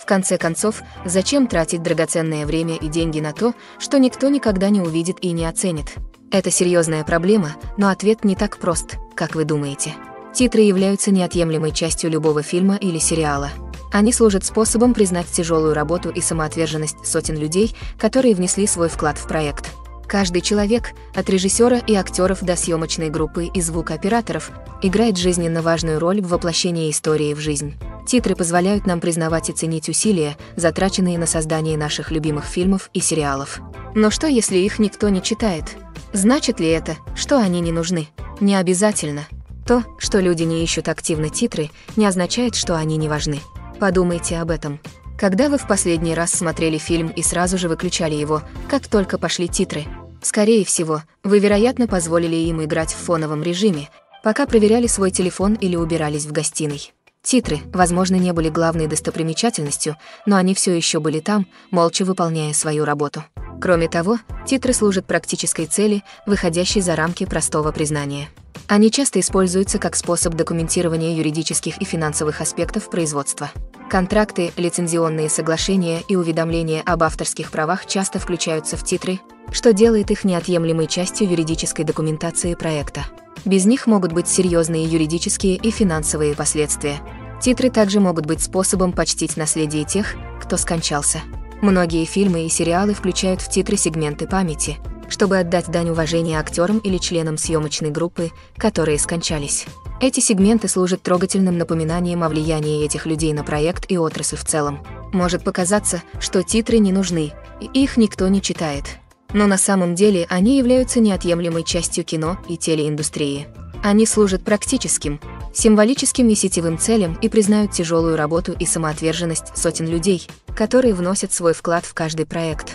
конце концов, зачем тратить драгоценное время и деньги на то, что никто никогда не увидит и не оценит? Это серьезная проблема, но ответ не так прост, как вы думаете. Титры являются неотъемлемой частью любого фильма или сериала. Они служат способом признать тяжелую работу и самоотверженность сотен людей, которые внесли свой вклад в проект. Каждый человек, от режиссера и актеров до съемочной группы и звукооператоров, играет жизненно важную роль в воплощении истории в жизнь. Титры позволяют нам признавать и ценить усилия, затраченные на создание наших любимых фильмов и сериалов. Но что, если их никто не читает? Значит ли это, что они не нужны? Не обязательно. То, что люди не ищут активно титры, не означает, что они не важны. Подумайте об этом. Когда вы в последний раз смотрели фильм и сразу же выключали его, как только пошли титры? Скорее всего, вы, вероятно, позволили им играть в фоновом режиме, пока проверяли свой телефон или убирались в гостиной. Титры, возможно, не были главной достопримечательностью, но они все еще были там, молча выполняя свою работу. Кроме того, титры служат практической цели, выходящей за рамки простого признания. Они часто используются как способ документирования юридических и финансовых аспектов производства. Контракты, лицензионные соглашения и уведомления об авторских правах часто включаются в титры, что делает их неотъемлемой частью юридической документации проекта. Без них могут быть серьезные юридические и финансовые последствия. Титры также могут быть способом почтить наследие тех, кто скончался. Многие фильмы и сериалы включают в титры сегменты памяти, чтобы отдать дань уважения актерам или членам съемочной группы, которые скончались. Эти сегменты служат трогательным напоминанием о влиянии этих людей на проект и отрасль в целом. Может показаться, что титры не нужны, и их никто не читает. Но на самом деле они являются неотъемлемой частью кино и телеиндустрии. Они служат практическим, символическим и сетевым целям и признают тяжелую работу и самоотверженность сотен людей, которые вносят свой вклад в каждый проект.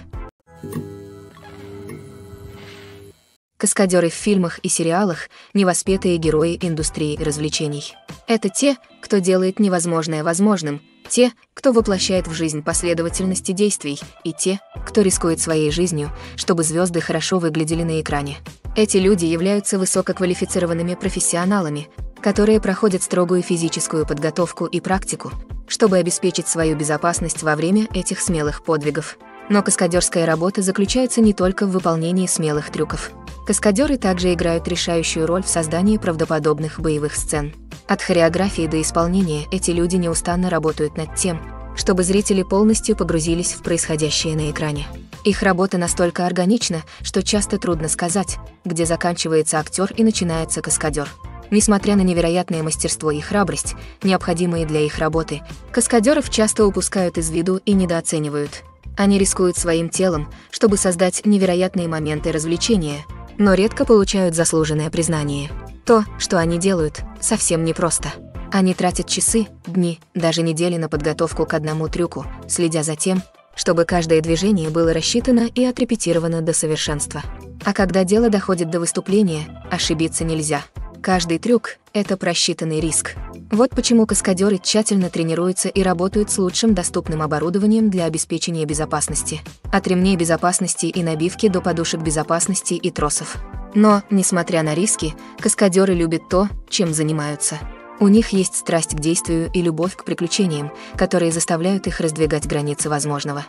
Каскадеры в фильмах и сериалах – невоспетые герои индустрии развлечений. Это те, кто делает невозможное возможным, те, кто воплощает в жизнь последовательности действий, и те, кто рискует своей жизнью, чтобы звезды хорошо выглядели на экране. Эти люди являются высококвалифицированными профессионалами, которые проходят строгую физическую подготовку и практику, чтобы обеспечить свою безопасность во время этих смелых подвигов. Но каскадерская работа заключается не только в выполнении смелых трюков. Каскадеры также играют решающую роль в создании правдоподобных боевых сцен. От хореографии до исполнения эти люди неустанно работают над тем, чтобы зрители полностью погрузились в происходящее на экране. Их работа настолько органична, что часто трудно сказать, где заканчивается актер и начинается каскадер. Несмотря на невероятное мастерство и храбрость, необходимые для их работы, каскадеров часто упускают из виду и недооценивают. Они рискуют своим телом, чтобы создать невероятные моменты развлечения, но редко получают заслуженное признание. То, что они делают, совсем непросто. Они тратят часы, дни, даже недели на подготовку к одному трюку, следя за тем, чтобы каждое движение было рассчитано и отрепетировано до совершенства. А когда дело доходит до выступления, ошибиться нельзя. Каждый трюк – это просчитанный риск. Вот почему каскадеры тщательно тренируются и работают с лучшим доступным оборудованием для обеспечения безопасности. От ремней безопасности и набивки до подушек безопасности и тросов. Но, несмотря на риски, каскадеры любят то, чем занимаются. У них есть страсть к действию и любовь к приключениям, которые заставляют их раздвигать границы возможного.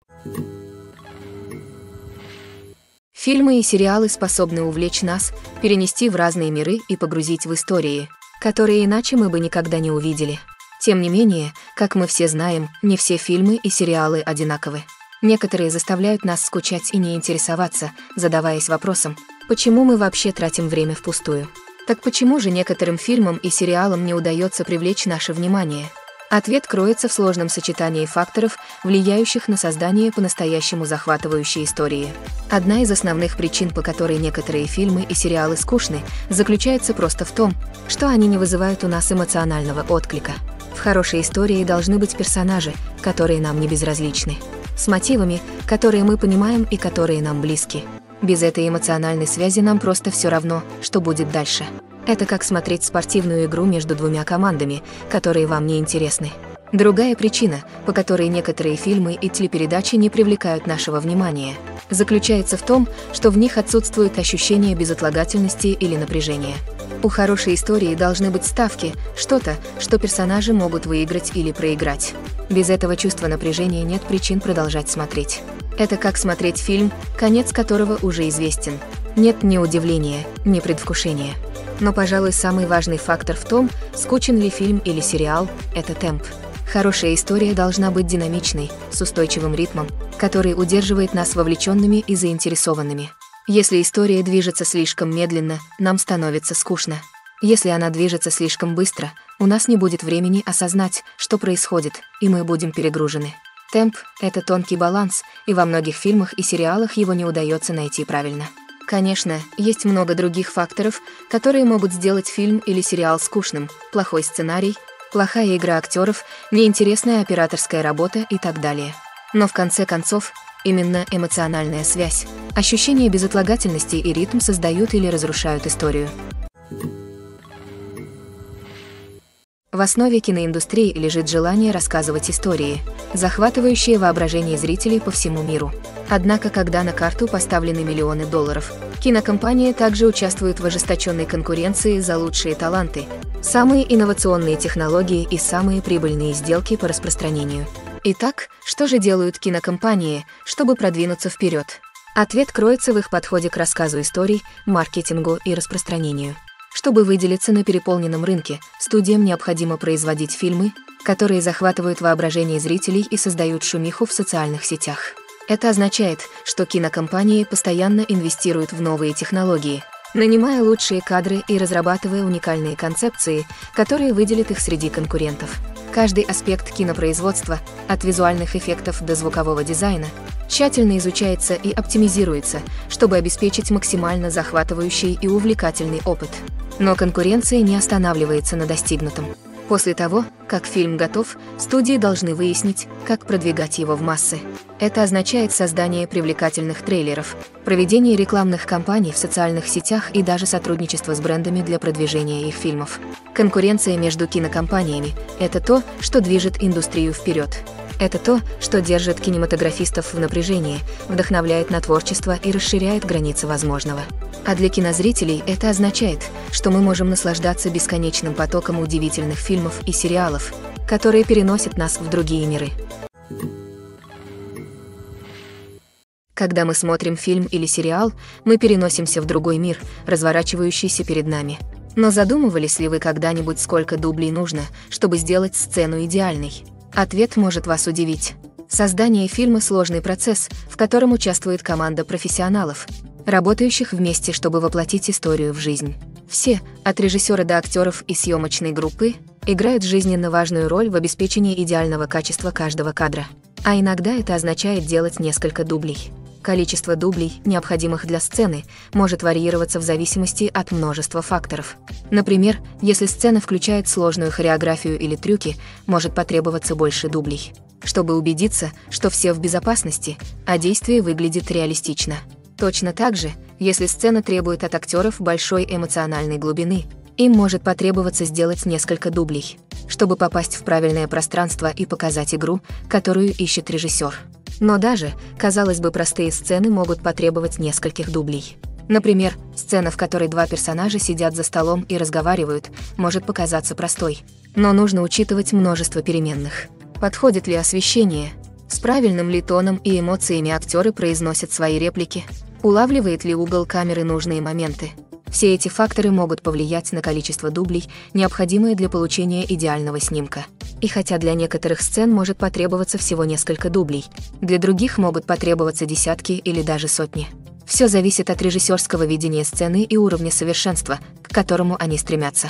Фильмы и сериалы способны увлечь нас, перенести в разные миры и погрузить в истории, которые иначе мы бы никогда не увидели. Тем не менее, как мы все знаем, не все фильмы и сериалы одинаковы. Некоторые заставляют нас скучать и не интересоваться, задаваясь вопросом, почему мы вообще тратим время впустую? Так почему же некоторым фильмам и сериалам не удается привлечь наше внимание? Ответ кроется в сложном сочетании факторов, влияющих на создание по-настоящему захватывающей истории. Одна из основных причин, по которой некоторые фильмы и сериалы скучны, заключается просто в том, что они не вызывают у нас эмоционального отклика. В хорошей истории должны быть персонажи, которые нам не безразличны, с мотивами, которые мы понимаем и которые нам близки. Без этой эмоциональной связи нам просто все равно, что будет дальше. Это как смотреть спортивную игру между двумя командами, которые вам не интересны. Другая причина, по которой некоторые фильмы и телепередачи не привлекают нашего внимания, заключается в том, что в них отсутствует ощущение безотлагательности или напряжения. У хорошей истории должны быть ставки, что-то, что персонажи могут выиграть или проиграть. Без этого чувства напряжения нет причин продолжать смотреть. Это как смотреть фильм, конец которого уже известен. Нет ни удивления, ни предвкушения. Но, пожалуй, самый важный фактор в том, скучен ли фильм или сериал, это темп. Хорошая история должна быть динамичной, с устойчивым ритмом, который удерживает нас вовлеченными и заинтересованными. Если история движется слишком медленно, нам становится скучно. Если она движется слишком быстро, у нас не будет времени осознать, что происходит, и мы будем перегружены. Темп — это тонкий баланс, и во многих фильмах и сериалах его не удается найти правильно. Конечно, есть много других факторов, которые могут сделать фильм или сериал скучным: плохой сценарий, плохая игра актеров, неинтересная операторская работа и так далее. Но в конце концов, именно эмоциональная связь, ощущение безотлагательности и ритм создают или разрушают историю. В основе киноиндустрии лежит желание рассказывать истории, захватывающие воображение зрителей по всему миру. Однако, когда на карту поставлены миллионы долларов, кинокомпании также участвуют в ожесточенной конкуренции за лучшие таланты, самые инновационные технологии и самые прибыльные сделки по распространению. Итак, что же делают кинокомпании, чтобы продвинуться вперед? Ответ кроется в их подходе к рассказу историй, маркетингу и распространению. Чтобы выделиться на переполненном рынке, студиям необходимо производить фильмы, которые захватывают воображение зрителей и создают шумиху в социальных сетях. Это означает, что кинокомпании постоянно инвестируют в новые технологии, нанимая лучшие кадры и разрабатывая уникальные концепции, которые выделят их среди конкурентов. Каждый аспект кинопроизводства, от визуальных эффектов до звукового дизайна, тщательно изучается и оптимизируется, чтобы обеспечить максимально захватывающий и увлекательный опыт. Но конкуренция не останавливается на достигнутом. После того, как фильм готов, студии должны выяснить, как продвигать его в массы. Это означает создание привлекательных трейлеров, проведение рекламных кампаний в социальных сетях и даже сотрудничество с брендами для продвижения их фильмов. Конкуренция между кинокомпаниями – это то, что движет индустрию вперед. Это то, что держит кинематографистов в напряжении, вдохновляет на творчество и расширяет границы возможного. А для кинозрителей это означает, что мы можем наслаждаться бесконечным потоком удивительных фильмов и сериалов, которые переносят нас в другие миры. Когда мы смотрим фильм или сериал, мы переносимся в другой мир, разворачивающийся перед нами. Но задумывались ли вы когда-нибудь, сколько дублей нужно, чтобы сделать сцену идеальной? Ответ может вас удивить. Создание фильма – сложный процесс, в котором участвует команда профессионалов, работающих вместе, чтобы воплотить историю в жизнь. Все, от режиссера до актеров и съемочной группы, играют жизненно важную роль в обеспечении идеального качества каждого кадра. А иногда это означает делать несколько дублей. Количество дублей, необходимых для сцены, может варьироваться в зависимости от множества факторов. Например, если сцена включает сложную хореографию или трюки, может потребоваться больше дублей, чтобы убедиться, что все в безопасности, а действие выглядит реалистично. Точно так же, если сцена требует от актеров большой эмоциональной глубины, им может потребоваться сделать несколько дублей, чтобы попасть в правильное пространство и показать игру, которую ищет режиссер. Но даже, казалось бы, простые сцены могут потребовать нескольких дублей. Например, сцена, в которой два персонажа сидят за столом и разговаривают, может показаться простой. Но нужно учитывать множество переменных. Подходит ли освещение? С правильным ли тоном и эмоциями актеры произносят свои реплики? Улавливает ли угол камеры нужные моменты? Все эти факторы могут повлиять на количество дублей, необходимое для получения идеального снимка. И хотя для некоторых сцен может потребоваться всего несколько дублей, для других могут потребоваться десятки или даже сотни. Все зависит от режиссерского видения сцены и уровня совершенства, к которому они стремятся.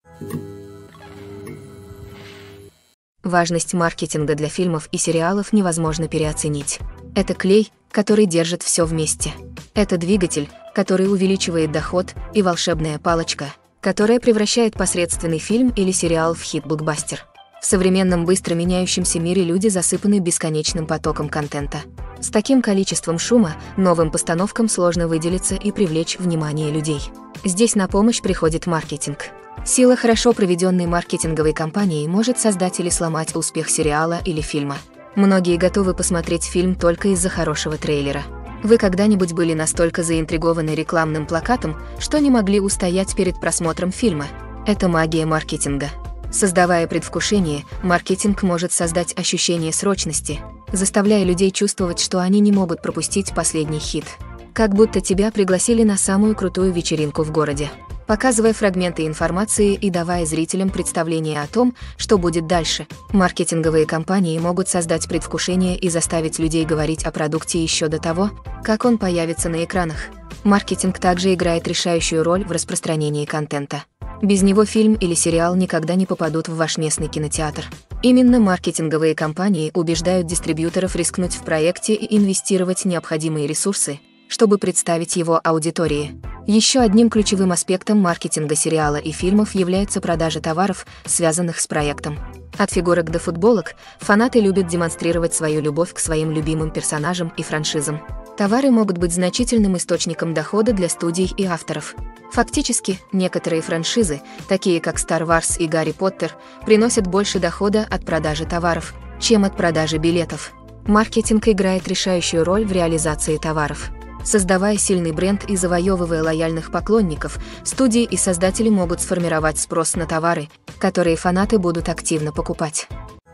Важность маркетинга для фильмов и сериалов невозможно переоценить. Это клей, который держит все вместе. Это двигатель, который увеличивает доход, и волшебная палочка, которая превращает посредственный фильм или сериал в хит-блокбастер. В современном быстро меняющемся мире люди засыпаны бесконечным потоком контента. С таким количеством шума новым постановкам сложно выделиться и привлечь внимание людей. Здесь на помощь приходит маркетинг. Сила хорошо проведенной маркетинговой кампании может создать или сломать успех сериала или фильма. Многие готовы посмотреть фильм только из-за хорошего трейлера. Вы когда-нибудь были настолько заинтригованы рекламным плакатом, что не могли устоять перед просмотром фильма? Это магия маркетинга. Создавая предвкушение, маркетинг может создать ощущение срочности, заставляя людей чувствовать, что они не могут пропустить последний хит. Как будто тебя пригласили на самую крутую вечеринку в городе. Показывая фрагменты информации и давая зрителям представление о том, что будет дальше, маркетинговые компании могут создать предвкушение и заставить людей говорить о продукте еще до того, как он появится на экранах. Маркетинг также играет решающую роль в распространении контента. Без него фильм или сериал никогда не попадут в ваш местный кинотеатр. Именно маркетинговые компании убеждают дистрибьюторов рискнуть в проекте и инвестировать необходимые ресурсы, чтобы представить его аудитории. Еще одним ключевым аспектом маркетинга сериала и фильмов является продажа товаров, связанных с проектом. От фигурок до футболок фанаты любят демонстрировать свою любовь к своим любимым персонажам и франшизам. Товары могут быть значительным источником дохода для студий и авторов. Фактически, некоторые франшизы, такие как Star Wars и Гарри Поттер, приносят больше дохода от продажи товаров, чем от продажи билетов. Маркетинг играет решающую роль в реализации товаров. Создавая сильный бренд и завоевывая лояльных поклонников, студии и создатели могут сформировать спрос на товары, которые фанаты будут активно покупать.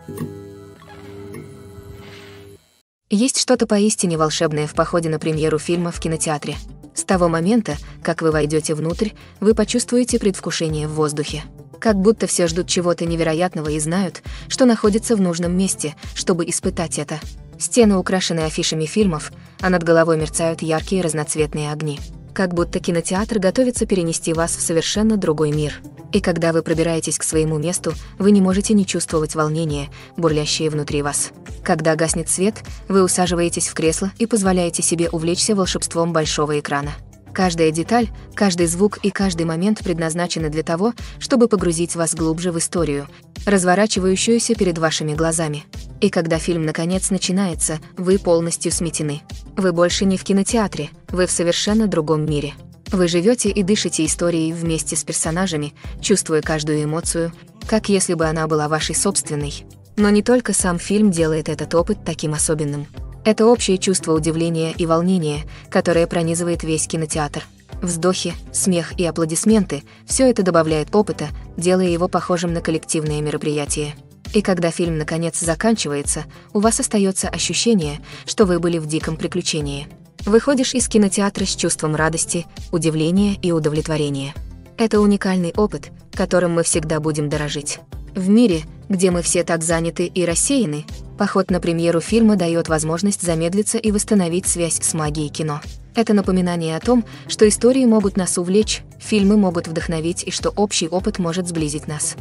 Есть что-то поистине волшебное в походе на премьеру фильма в кинотеатре. С того момента, как вы войдете внутрь, вы почувствуете предвкушение в воздухе. Как будто все ждут чего-то невероятного и знают, что находится в нужном месте, чтобы испытать это. Стены украшены афишами фильмов, а над головой мерцают яркие разноцветные огни. Как будто кинотеатр готовится перенести вас в совершенно другой мир. И когда вы пробираетесь к своему месту, вы не можете не чувствовать волнения, бурлящее внутри вас. Когда гаснет свет, вы усаживаетесь в кресло и позволяете себе увлечься волшебством большого экрана. Каждая деталь, каждый звук и каждый момент предназначены для того, чтобы погрузить вас глубже в историю, разворачивающуюся перед вашими глазами. И когда фильм наконец начинается, вы полностью сметены. Вы больше не в кинотеатре, вы в совершенно другом мире. Вы живете и дышите историей вместе с персонажами, чувствуя каждую эмоцию, как если бы она была вашей собственной. Но не только сам фильм делает этот опыт таким особенным. Это общее чувство удивления и волнения, которое пронизывает весь кинотеатр. Вздохи, смех и аплодисменты – все это добавляет опыта, делая его похожим на коллективное мероприятие. И когда фильм наконец заканчивается, у вас остается ощущение, что вы были в диком приключении. Выходишь из кинотеатра с чувством радости, удивления и удовлетворения. Это уникальный опыт, которым мы всегда будем дорожить. В мире, где мы все так заняты и рассеяны, поход на премьеру фильма дает возможность замедлиться и восстановить связь с магией кино. Это напоминание о том, что истории могут нас увлечь, фильмы могут вдохновить и что общий опыт может сблизить нас.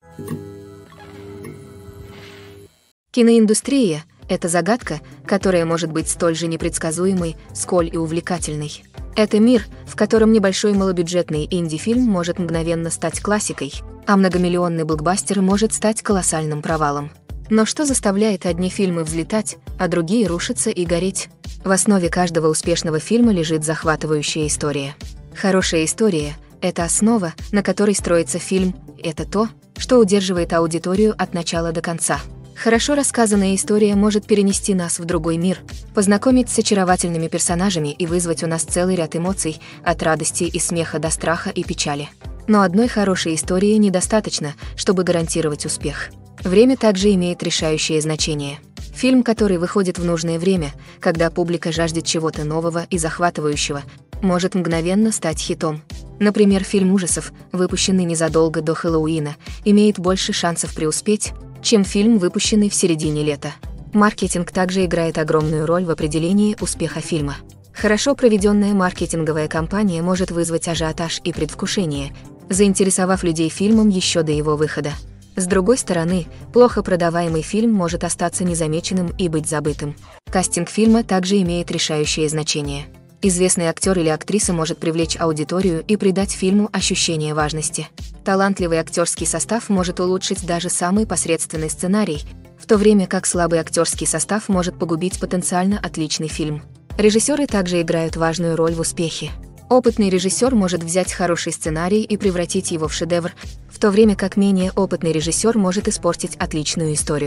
Киноиндустрия – это загадка, которая может быть столь же непредсказуемой, сколь и увлекательной. Это мир, в котором небольшой малобюджетный инди-фильм может мгновенно стать классикой, а многомиллионный блокбастер может стать колоссальным провалом. Но что заставляет одни фильмы взлетать, а другие рушиться и гореть? В основе каждого успешного фильма лежит захватывающая история. Хорошая история – это основа, на которой строится фильм, это то, что удерживает аудиторию от начала до конца. Хорошо рассказанная история может перенести нас в другой мир, познакомить с очаровательными персонажами и вызвать у нас целый ряд эмоций, от радости и смеха до страха и печали. Но одной хорошей истории недостаточно, чтобы гарантировать успех. Время также имеет решающее значение. Фильм, который выходит в нужное время, когда публика жаждет чего-то нового и захватывающего, может мгновенно стать хитом. Например, фильм ужасов, выпущенный незадолго до Хэллоуина, имеет больше шансов преуспеть, чем фильм, выпущенный в середине лета. Маркетинг также играет огромную роль в определении успеха фильма. Хорошо проведенная маркетинговая кампания может вызвать ажиотаж и предвкушение, заинтересовав людей фильмом еще до его выхода. С другой стороны, плохо продаваемый фильм может остаться незамеченным и быть забытым. Кастинг фильма также имеет решающее значение. Известный актер или актриса может привлечь аудиторию и придать фильму ощущение важности. Талантливый актерский состав может улучшить даже самый посредственный сценарий, в то время как слабый актерский состав может погубить потенциально отличный фильм. Режиссеры также играют важную роль в успехе. Опытный режиссер может взять хороший сценарий и превратить его в шедевр, в то время как менее опытный режиссер может испортить отличную историю.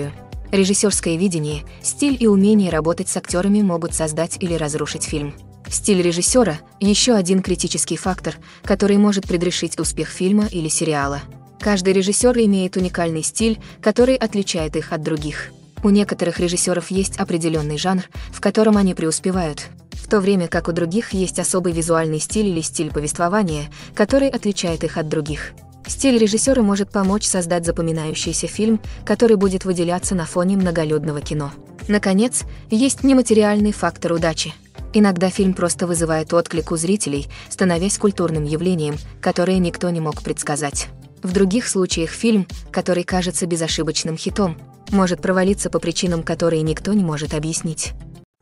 Режиссерское видение, стиль и умение работать с актерами могут создать или разрушить фильм. Стиль режиссера – еще один критический фактор, который может предрешить успех фильма или сериала. Каждый режиссер имеет уникальный стиль, который отличает их от других. У некоторых режиссеров есть определенный жанр, в котором они преуспевают, в то время как у других есть особый визуальный стиль или стиль повествования, который отличает их от других. Стиль режиссера может помочь создать запоминающийся фильм, который будет выделяться на фоне многолюдного кино. Наконец, есть нематериальный фактор удачи. Иногда фильм просто вызывает отклик у зрителей, становясь культурным явлением, которое никто не мог предсказать. В других случаях фильм, который кажется безошибочным хитом, может провалиться по причинам, которые никто не может объяснить.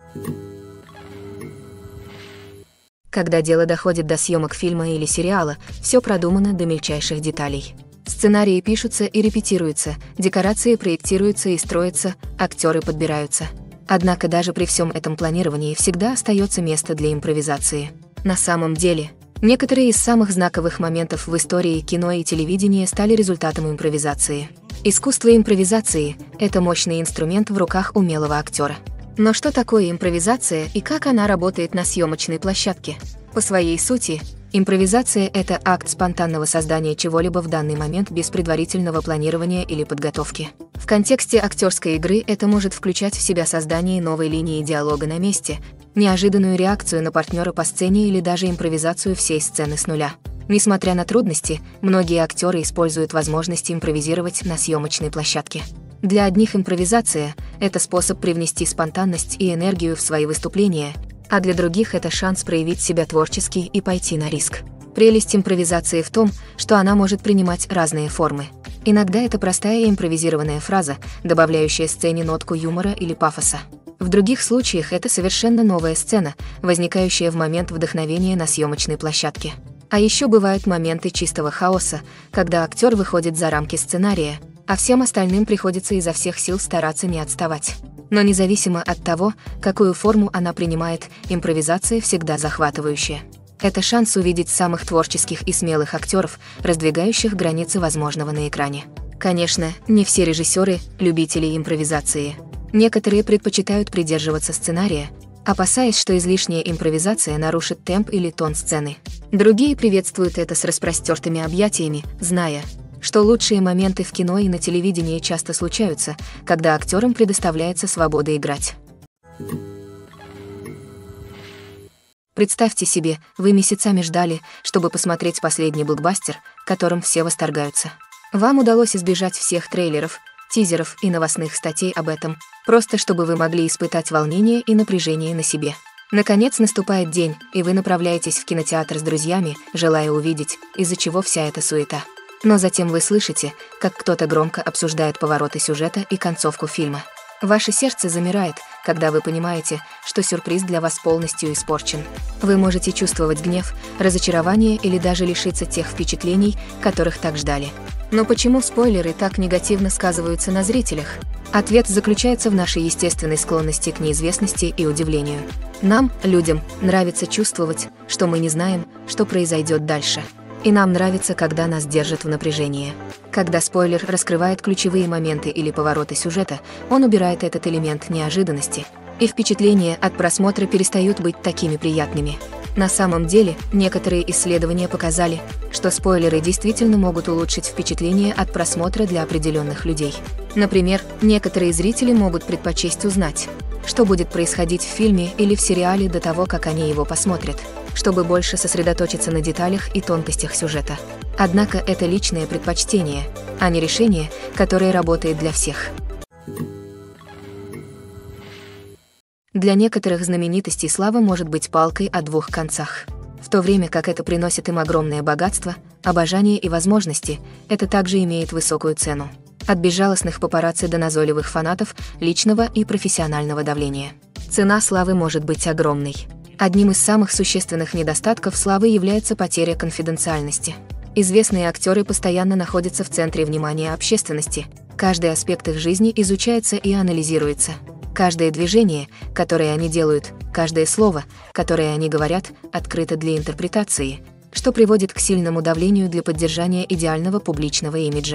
Когда дело доходит до съемок фильма или сериала, все продумано до мельчайших деталей. Сценарии пишутся и репетируются, декорации проектируются и строятся, актеры подбираются. Однако даже при всем этом планировании всегда остается место для импровизации. На самом деле, некоторые из самых знаковых моментов в истории кино и телевидения стали результатом импровизации. Искусство импровизации – это мощный инструмент в руках умелого актера. Но что такое импровизация и как она работает на съемочной площадке? По своей сути, импровизация – это акт спонтанного создания чего-либо в данный момент без предварительного планирования или подготовки. В контексте актерской игры это может включать в себя создание новой линии диалога на месте, неожиданную реакцию на партнера по сцене или даже импровизацию всей сцены с нуля. Несмотря на трудности, многие актеры используют возможность импровизировать на съемочной площадке. Для одних импровизация – это способ привнести спонтанность и энергию в свои выступления, а для других это шанс проявить себя творчески и пойти на риск. Прелесть импровизации в том, что она может принимать разные формы. Иногда это простая импровизированная фраза, добавляющая сцене нотку юмора или пафоса. В других случаях это совершенно новая сцена, возникающая в момент вдохновения на съемочной площадке. А еще бывают моменты чистого хаоса, когда актер выходит за рамки сценария, а всем остальным приходится изо всех сил стараться не отставать. Но независимо от того, какую форму она принимает, импровизация всегда захватывающая. Это шанс увидеть самых творческих и смелых актеров, раздвигающих границы возможного на экране. Конечно, не все режиссеры – любители импровизации. Некоторые предпочитают придерживаться сценария, опасаясь, что излишняя импровизация нарушит темп или тон сцены. Другие приветствуют это с распростертыми объятиями, зная, что лучшие моменты в кино и на телевидении часто случаются, когда актерам предоставляется свобода играть. Представьте себе, вы месяцами ждали, чтобы посмотреть последний блокбастер, которым все восторгаются. Вам удалось избежать всех трейлеров, тизеров и новостных статей об этом, просто чтобы вы могли испытать волнение и напряжение на себе. Наконец наступает день, и вы направляетесь в кинотеатр с друзьями, желая увидеть, из-за чего вся эта суета. Но затем вы слышите, как кто-то громко обсуждает повороты сюжета и концовку фильма. Ваше сердце замирает, когда вы понимаете, что сюрприз для вас полностью испорчен. Вы можете чувствовать гнев, разочарование или даже лишиться тех впечатлений, которых так ждали. Но почему спойлеры так негативно сказываются на зрителях? Ответ заключается в нашей естественной склонности к неизвестности и удивлению. Нам, людям, нравится чувствовать, что мы не знаем, что произойдет дальше. И нам нравится, когда нас держат в напряжении. Когда спойлер раскрывает ключевые моменты или повороты сюжета, он убирает этот элемент неожиданности, и впечатления от просмотра перестают быть такими приятными. На самом деле, некоторые исследования показали, что спойлеры действительно могут улучшить впечатление от просмотра для определенных людей. Например, некоторые зрители могут предпочесть узнать, что будет происходить в фильме или в сериале до того, как они его посмотрят, чтобы больше сосредоточиться на деталях и тонкостях сюжета. Однако это личное предпочтение, а не решение, которое работает для всех. Для некоторых знаменитостей слава может быть палкой о двух концах. В то время как это приносит им огромное богатство, обожание и возможности, это также имеет высокую цену. От безжалостных папарацци до назойливых фанатов, личного и профессионального давления. Цена славы может быть огромной. Одним из самых существенных недостатков славы является потеря конфиденциальности. Известные актеры постоянно находятся в центре внимания общественности. Каждый аспект их жизни изучается и анализируется. Каждое движение, которое они делают, каждое слово, которое они говорят, открыто для интерпретации, что приводит к сильному давлению для поддержания идеального публичного имиджа.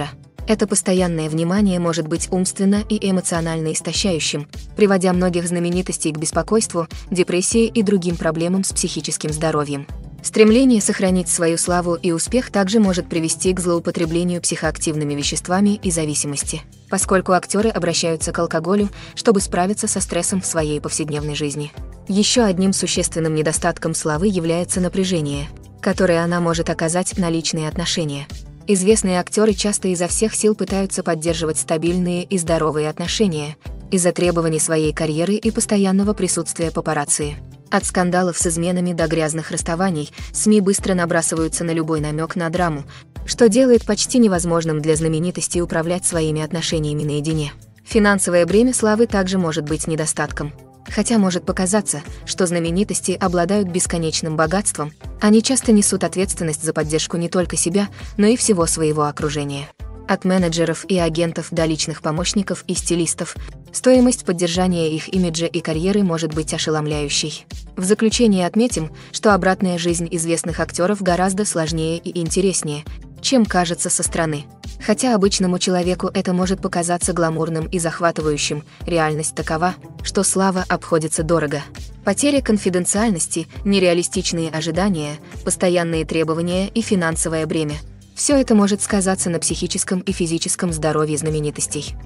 Это постоянное внимание может быть умственно и эмоционально истощающим, приводя многих знаменитостей к беспокойству, депрессии и другим проблемам с психическим здоровьем. Стремление сохранить свою славу и успех также может привести к злоупотреблению психоактивными веществами и зависимости, поскольку актеры обращаются к алкоголю, чтобы справиться со стрессом в своей повседневной жизни. Еще одним существенным недостатком славы является напряжение, которое она может оказать на личные отношения. Известные актеры часто изо всех сил пытаются поддерживать стабильные и здоровые отношения из-за требований своей карьеры и постоянного присутствия папарацци. От скандалов с изменами до грязных расставаний СМИ быстро набрасываются на любой намек на драму, что делает почти невозможным для знаменитостей управлять своими отношениями наедине. Финансовое бремя славы также может быть недостатком. Хотя может показаться, что знаменитости обладают бесконечным богатством, они часто несут ответственность за поддержку не только себя, но и всего своего окружения. От менеджеров и агентов до личных помощников и стилистов, стоимость поддержания их имиджа и карьеры может быть ошеломляющей. В заключение отметим, что обратная жизнь известных актеров гораздо сложнее и интереснее, чем кажется со стороны. Хотя обычному человеку это может показаться гламурным и захватывающим, реальность такова, что слава обходится дорого. Потеря конфиденциальности, нереалистичные ожидания, постоянные требования и финансовое бремя – все это может сказаться на психическом и физическом здоровье знаменитостей.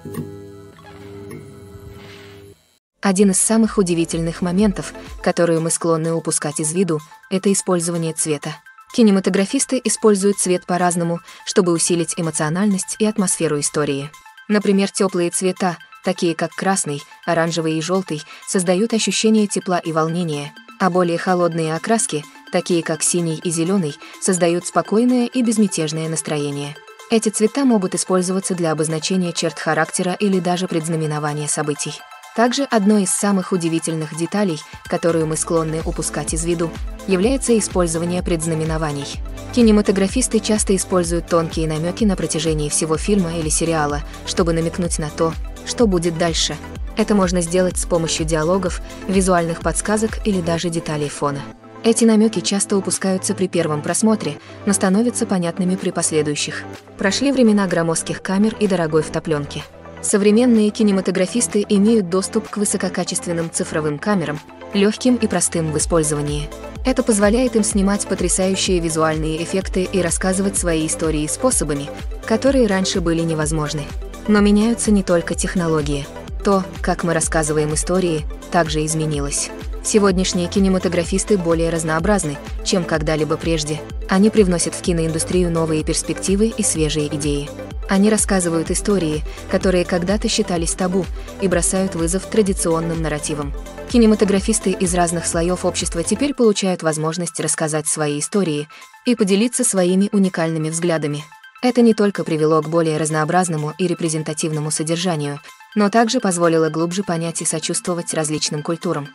Один из самых удивительных моментов, которые мы склонны упускать из виду, это использование цвета. Кинематографисты используют цвет по-разному, чтобы усилить эмоциональность и атмосферу истории. Например, теплые цвета, такие как красный, оранжевый и желтый, создают ощущение тепла и волнения, а более холодные окраски, такие как синий и зеленый, создают спокойное и безмятежное настроение. Эти цвета могут использоваться для обозначения черт характера или даже предзнаменования событий. Также одной из самых удивительных деталей, которую мы склонны упускать из виду, является использование предзнаменований. Кинематографисты часто используют тонкие намеки на протяжении всего фильма или сериала, чтобы намекнуть на то, что будет дальше. Это можно сделать с помощью диалогов, визуальных подсказок или даже деталей фона. Эти намеки часто упускаются при первом просмотре, но становятся понятными при последующих. Прошли времена громоздких камер и дорогой фотопленки. Современные кинематографисты имеют доступ к высококачественным цифровым камерам, легким и простым в использовании. Это позволяет им снимать потрясающие визуальные эффекты и рассказывать свои истории способами, которые раньше были невозможны. Но меняются не только технологии. То, как мы рассказываем истории, также изменилось. Сегодняшние кинематографисты более разнообразны, чем когда-либо прежде. Они привносят в киноиндустрию новые перспективы и свежие идеи. Они рассказывают истории, которые когда-то считались табу, и бросают вызов традиционным нарративам. Кинематографисты из разных слоев общества теперь получают возможность рассказать свои истории и поделиться своими уникальными взглядами. Это не только привело к более разнообразному и репрезентативному содержанию, но также позволило глубже понять и сочувствовать различным культурам.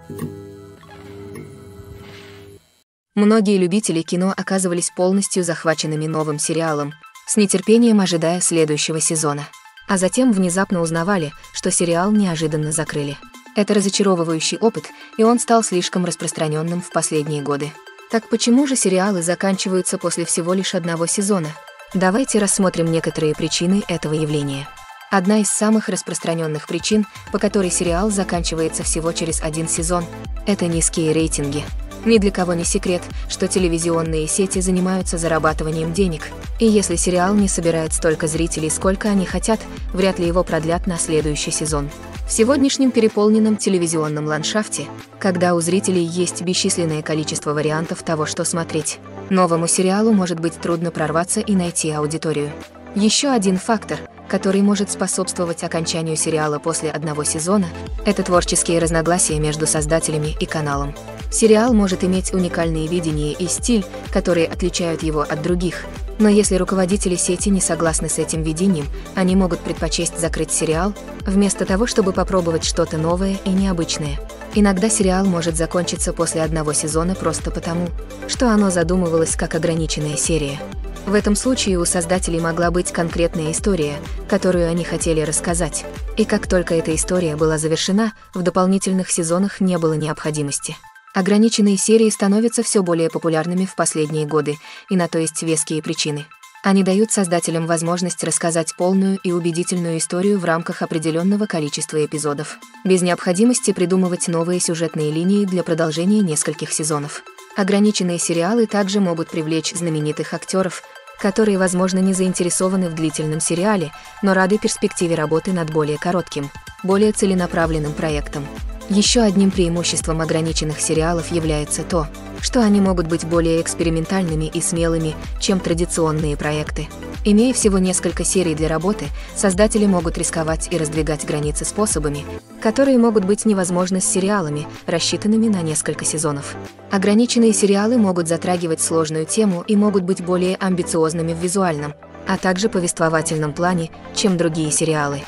Многие любители кино оказывались полностью захваченными новым сериалом, с нетерпением ожидая следующего сезона. А затем внезапно узнавали, что сериал неожиданно закрыли. Это разочаровывающий опыт, и он стал слишком распространенным в последние годы. Так почему же сериалы заканчиваются после всего лишь одного сезона? Давайте рассмотрим некоторые причины этого явления. Одна из самых распространенных причин, по которой сериал заканчивается всего через один сезон, это низкие рейтинги. Ни для кого не секрет, что телевизионные сети занимаются зарабатыванием денег, и если сериал не собирает столько зрителей, сколько они хотят, вряд ли его продлят на следующий сезон. В сегодняшнем переполненном телевизионном ландшафте, когда у зрителей есть бесчисленное количество вариантов того, что смотреть, новому сериалу может быть трудно прорваться и найти аудиторию. Еще один фактор, который может способствовать окончанию сериала после одного сезона, это творческие разногласия между создателями и каналом. Сериал может иметь уникальные видения и стиль, которые отличают его от других, но если руководители сети не согласны с этим видением, они могут предпочесть закрыть сериал, вместо того, чтобы попробовать что-то новое и необычное. Иногда сериал может закончиться после одного сезона просто потому, что оно задумывалось как ограниченная серия. В этом случае у создателей могла быть конкретная история, которую они хотели рассказать, и как только эта история была завершена, в дополнительных сезонах не было необходимости. Ограниченные серии становятся все более популярными в последние годы, и на то есть веские причины. Они дают создателям возможность рассказать полную и убедительную историю в рамках определенного количества эпизодов, без необходимости придумывать новые сюжетные линии для продолжения нескольких сезонов. Ограниченные сериалы также могут привлечь знаменитых актеров, которые, возможно, не заинтересованы в длительном сериале, но рады перспективе работы над более коротким, более целенаправленным проектом. Еще одним преимуществом ограниченных сериалов является то, что они могут быть более экспериментальными и смелыми, чем традиционные проекты. Имея всего несколько серий для работы, создатели могут рисковать и раздвигать границы способами, которые могут быть невозможны с сериалами, рассчитанными на несколько сезонов. Ограниченные сериалы могут затрагивать сложную тему и могут быть более амбициозными в визуальном, а также повествовательном плане, чем другие сериалы.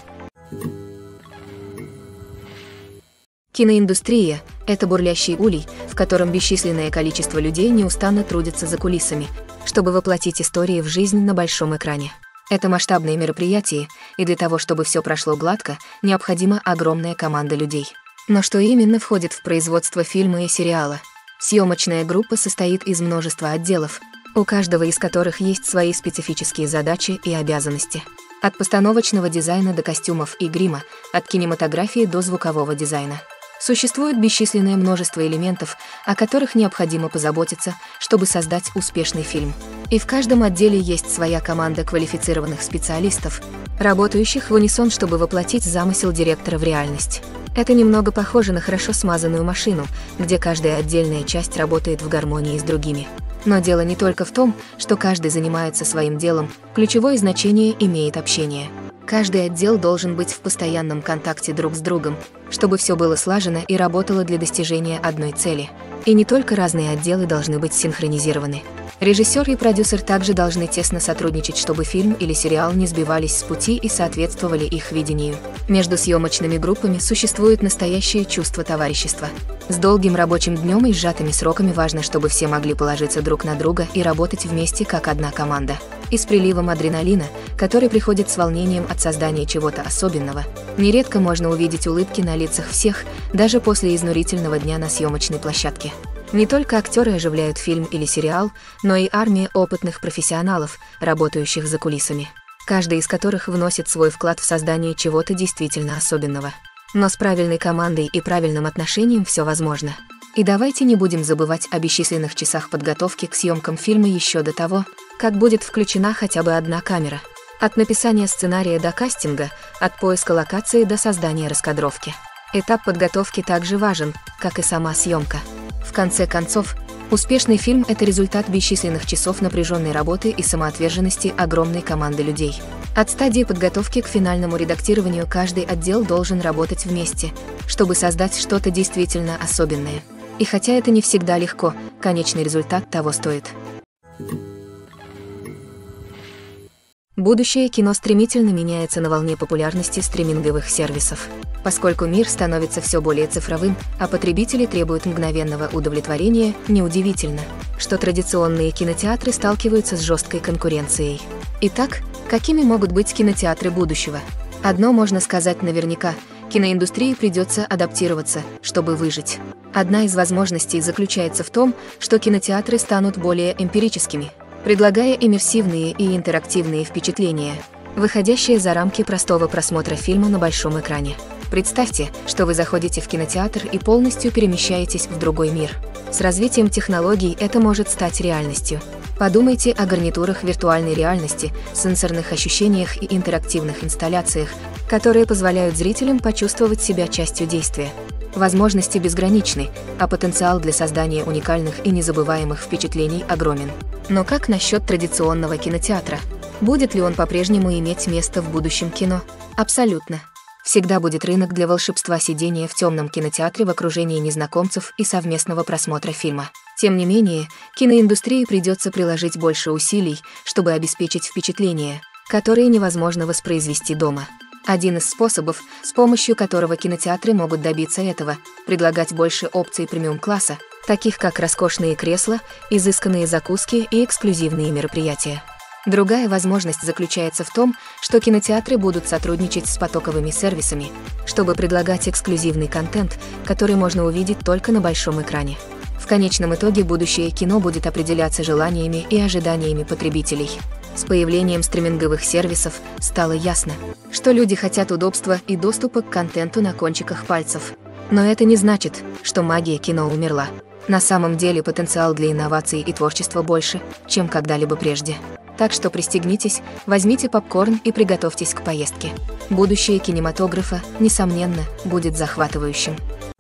Киноиндустрия – это бурлящий улей, в котором бесчисленное количество людей неустанно трудятся за кулисами, чтобы воплотить истории в жизнь на большом экране. Это масштабные мероприятия, и для того, чтобы все прошло гладко, необходима огромная команда людей. Но что именно входит в производство фильма и сериала? Съемочная группа состоит из множества отделов, у каждого из которых есть свои специфические задачи и обязанности. От постановочного дизайна до костюмов и грима, от кинематографии до звукового дизайна. Существует бесчисленное множество элементов, о которых необходимо позаботиться, чтобы создать успешный фильм. И в каждом отделе есть своя команда квалифицированных специалистов, работающих в унисон, чтобы воплотить замысел директора в реальность. Это немного похоже на хорошо смазанную машину, где каждая отдельная часть работает в гармонии с другими. Но дело не только в том, что каждый занимается своим делом, ключевое значение имеет общение. Каждый отдел должен быть в постоянном контакте друг с другом, чтобы все было слажено и работало для достижения одной цели. И не только разные отделы должны быть синхронизированы. Режиссер и продюсер также должны тесно сотрудничать, чтобы фильм или сериал не сбивались с пути и соответствовали их видению. Между съемочными группами существует настоящее чувство товарищества. С долгим рабочим днем и сжатыми сроками важно, чтобы все могли положиться друг на друга и работать вместе как одна команда. И с приливом адреналина, который приходит с волнением от создания чего-то особенного, нередко можно увидеть улыбки на лицах всех, даже после изнурительного дня на съемочной площадке. Не только актеры оживляют фильм или сериал, но и армия опытных профессионалов, работающих за кулисами, каждый из которых вносит свой вклад в создание чего-то действительно особенного. Но с правильной командой и правильным отношением все возможно. И давайте не будем забывать о бесчисленных часах подготовки к съемкам фильма еще до того, как будет включена хотя бы одна камера. От написания сценария до кастинга, от поиска локации до создания раскадровки. Этап подготовки также важен, как и сама съемка. В конце концов, успешный фильм – это результат бесчисленных часов напряженной работы и самоотверженности огромной команды людей. От стадии подготовки к финальному редактированию каждый отдел должен работать вместе, чтобы создать что-то действительно особенное. И хотя это не всегда легко, конечный результат того стоит. Будущее кино стремительно меняется на волне популярности стриминговых сервисов. Поскольку мир становится все более цифровым, а потребители требуют мгновенного удовлетворения, неудивительно, что традиционные кинотеатры сталкиваются с жесткой конкуренцией. Итак, какими могут быть кинотеатры будущего? Одно можно сказать наверняка – киноиндустрии придется адаптироваться, чтобы выжить. Одна из возможностей заключается в том, что кинотеатры станут более эмпирическими, предлагая иммерсивные и интерактивные впечатления, выходящие за рамки простого просмотра фильма на большом экране. Представьте, что вы заходите в кинотеатр и полностью перемещаетесь в другой мир. С развитием технологий это может стать реальностью. Подумайте о гарнитурах виртуальной реальности, сенсорных ощущениях и интерактивных инсталляциях, которые позволяют зрителям почувствовать себя частью действия. Возможности безграничны, а потенциал для создания уникальных и незабываемых впечатлений огромен. Но как насчет традиционного кинотеатра? Будет ли он по-прежнему иметь место в будущем кино? Абсолютно. Всегда будет рынок для волшебства сидения в темном кинотеатре в окружении незнакомцев и совместного просмотра фильма. Тем не менее, киноиндустрии придется приложить больше усилий, чтобы обеспечить впечатления, которые невозможно воспроизвести дома. Один из способов, с помощью которого кинотеатры могут добиться этого, предлагать больше опций премиум-класса, таких как роскошные кресла, изысканные закуски и эксклюзивные мероприятия. Другая возможность заключается в том, что кинотеатры будут сотрудничать с потоковыми сервисами, чтобы предлагать эксклюзивный контент, который можно увидеть только на большом экране. В конечном итоге будущее кино будет определяться желаниями и ожиданиями потребителей. С появлением стриминговых сервисов стало ясно, что люди хотят удобства и доступа к контенту на кончиках пальцев. Но это не значит, что магия кино умерла. На самом деле потенциал для инноваций и творчества больше, чем когда-либо прежде. Так что пристегнитесь, возьмите попкорн и приготовьтесь к поездке. Будущее кинематографа, несомненно, будет захватывающим.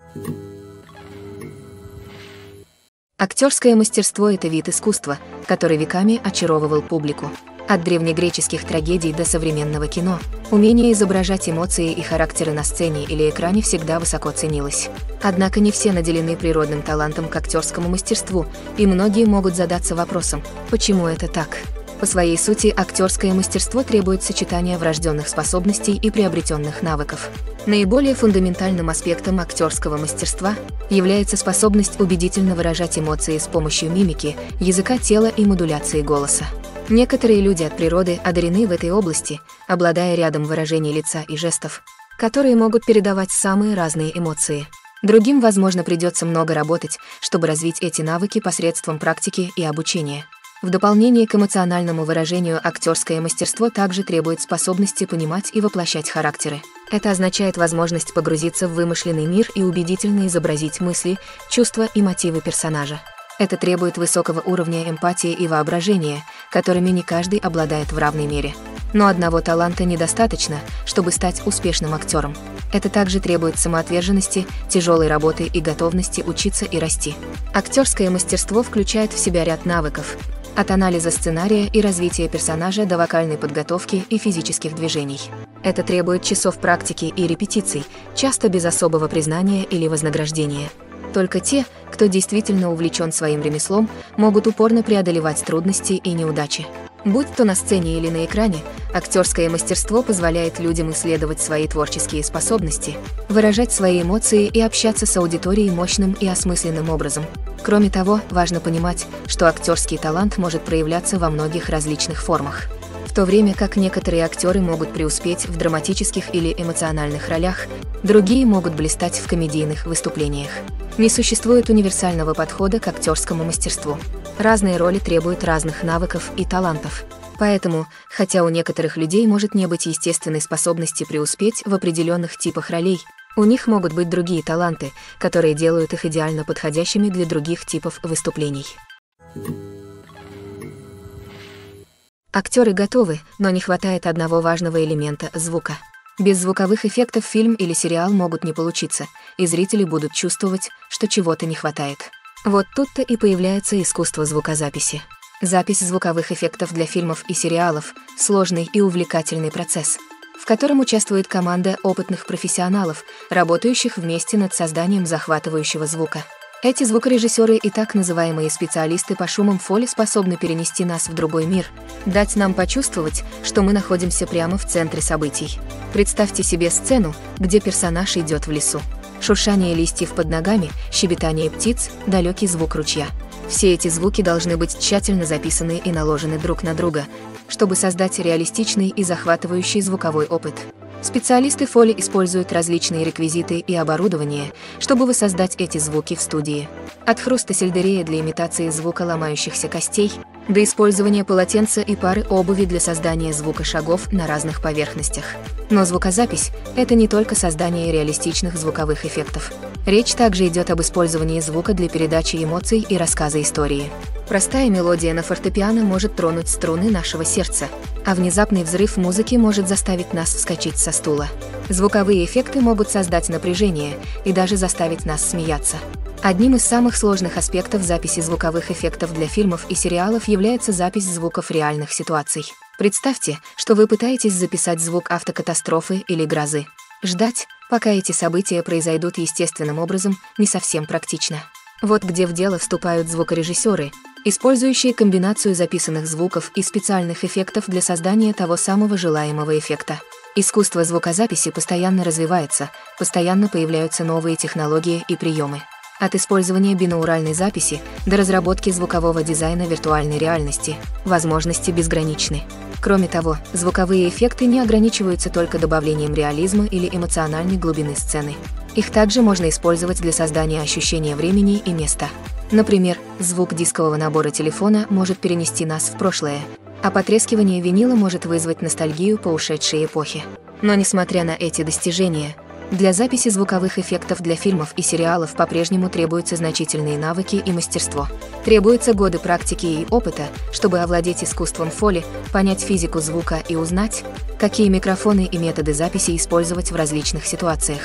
Актерское мастерство – это вид искусства, который веками очаровывал публику. От древнегреческих трагедий до современного кино умение изображать эмоции и характеры на сцене или экране всегда высоко ценилось. Однако не все наделены природным талантом к актерскому мастерству, и многие могут задаться вопросом, почему это так? По своей сути, актерское мастерство требует сочетания врожденных способностей и приобретенных навыков. Наиболее фундаментальным аспектом актерского мастерства является способность убедительно выражать эмоции с помощью мимики, языка тела и модуляции голоса. Некоторые люди от природы одарены в этой области, обладая рядом выражений лица и жестов, которые могут передавать самые разные эмоции. Другим, возможно, придется много работать, чтобы развить эти навыки посредством практики и обучения. В дополнение к эмоциональному выражению актерское мастерство также требует способности понимать и воплощать характеры. Это означает возможность погрузиться в вымышленный мир и убедительно изобразить мысли, чувства и мотивы персонажа. Это требует высокого уровня эмпатии и воображения, которыми не каждый обладает в равной мере. Но одного таланта недостаточно, чтобы стать успешным актером. Это также требует самоотверженности, тяжелой работы и готовности учиться и расти. Актерское мастерство включает в себя ряд навыков, от анализа сценария и развития персонажа до вокальной подготовки и физических движений. Это требует часов практики и репетиций, часто без особого признания или вознаграждения. Только те, кто действительно увлечен своим ремеслом, могут упорно преодолевать трудности и неудачи. Будь то на сцене или на экране, актерское мастерство позволяет людям исследовать свои творческие способности, выражать свои эмоции и общаться с аудиторией мощным и осмысленным образом. Кроме того, важно понимать, что актерский талант может проявляться во многих различных формах. В то время как некоторые актеры могут преуспеть в драматических или эмоциональных ролях, другие могут блистать в комедийных выступлениях. Не существует универсального подхода к актерскому мастерству. Разные роли требуют разных навыков и талантов. Поэтому, хотя у некоторых людей может не быть естественной способности преуспеть в определенных типах ролей, у них могут быть другие таланты, которые делают их идеально подходящими для других типов выступлений. Актеры готовы, но не хватает одного важного элемента – звука. Без звуковых эффектов фильм или сериал могут не получиться, и зрители будут чувствовать, что чего-то не хватает. Вот тут-то и появляется искусство звукозаписи. Запись звуковых эффектов для фильмов и сериалов – сложный и увлекательный процесс, в котором участвует команда опытных профессионалов, работающих вместе над созданием захватывающего звука. Эти звукорежиссеры и так называемые специалисты по шумам фоли способны перенести нас в другой мир, дать нам почувствовать, что мы находимся прямо в центре событий. Представьте себе сцену, где персонаж идет в лесу. Шуршание листьев под ногами, щебетание птиц, далекий звук ручья. Все эти звуки должны быть тщательно записаны и наложены друг на друга, чтобы создать реалистичный и захватывающий звуковой опыт. Специалисты фоли используют различные реквизиты и оборудование, чтобы воссоздать эти звуки в студии. От хруста сельдерея для имитации звука ломающихся костей до использования полотенца и пары обуви для создания звука шагов на разных поверхностях. Но звукозапись – это не только создание реалистичных звуковых эффектов. Речь также идет об использовании звука для передачи эмоций и рассказа истории. Простая мелодия на фортепиано может тронуть струны нашего сердца, а внезапный взрыв музыки может заставить нас вскочить со стула. Звуковые эффекты могут создать напряжение и даже заставить нас смеяться. Одним из самых сложных аспектов записи звуковых эффектов для фильмов и сериалов является запись звуков реальных ситуаций. Представьте, что вы пытаетесь записать звук автокатастрофы или грозы. Ждать, пока эти события произойдут естественным образом, не совсем практично. Вот где в дело вступают звукорежиссеры, использующие комбинацию записанных звуков и специальных эффектов для создания того самого желаемого эффекта. Искусство звукозаписи постоянно развивается, постоянно появляются новые технологии и приемы. От использования бинауральной записи до разработки звукового дизайна виртуальной реальности возможности безграничны. Кроме того, звуковые эффекты не ограничиваются только добавлением реализма или эмоциональной глубины сцены. Их также можно использовать для создания ощущения времени и места. Например, звук дискового набора телефона может перенести нас в прошлое, а потрескивание винила может вызвать ностальгию по ушедшей эпохе. Но несмотря на эти достижения, для записи звуковых эффектов для фильмов и сериалов по-прежнему требуются значительные навыки и мастерство. Требуются годы практики и опыта, чтобы овладеть искусством фоли, понять физику звука и узнать, какие микрофоны и методы записи использовать в различных ситуациях.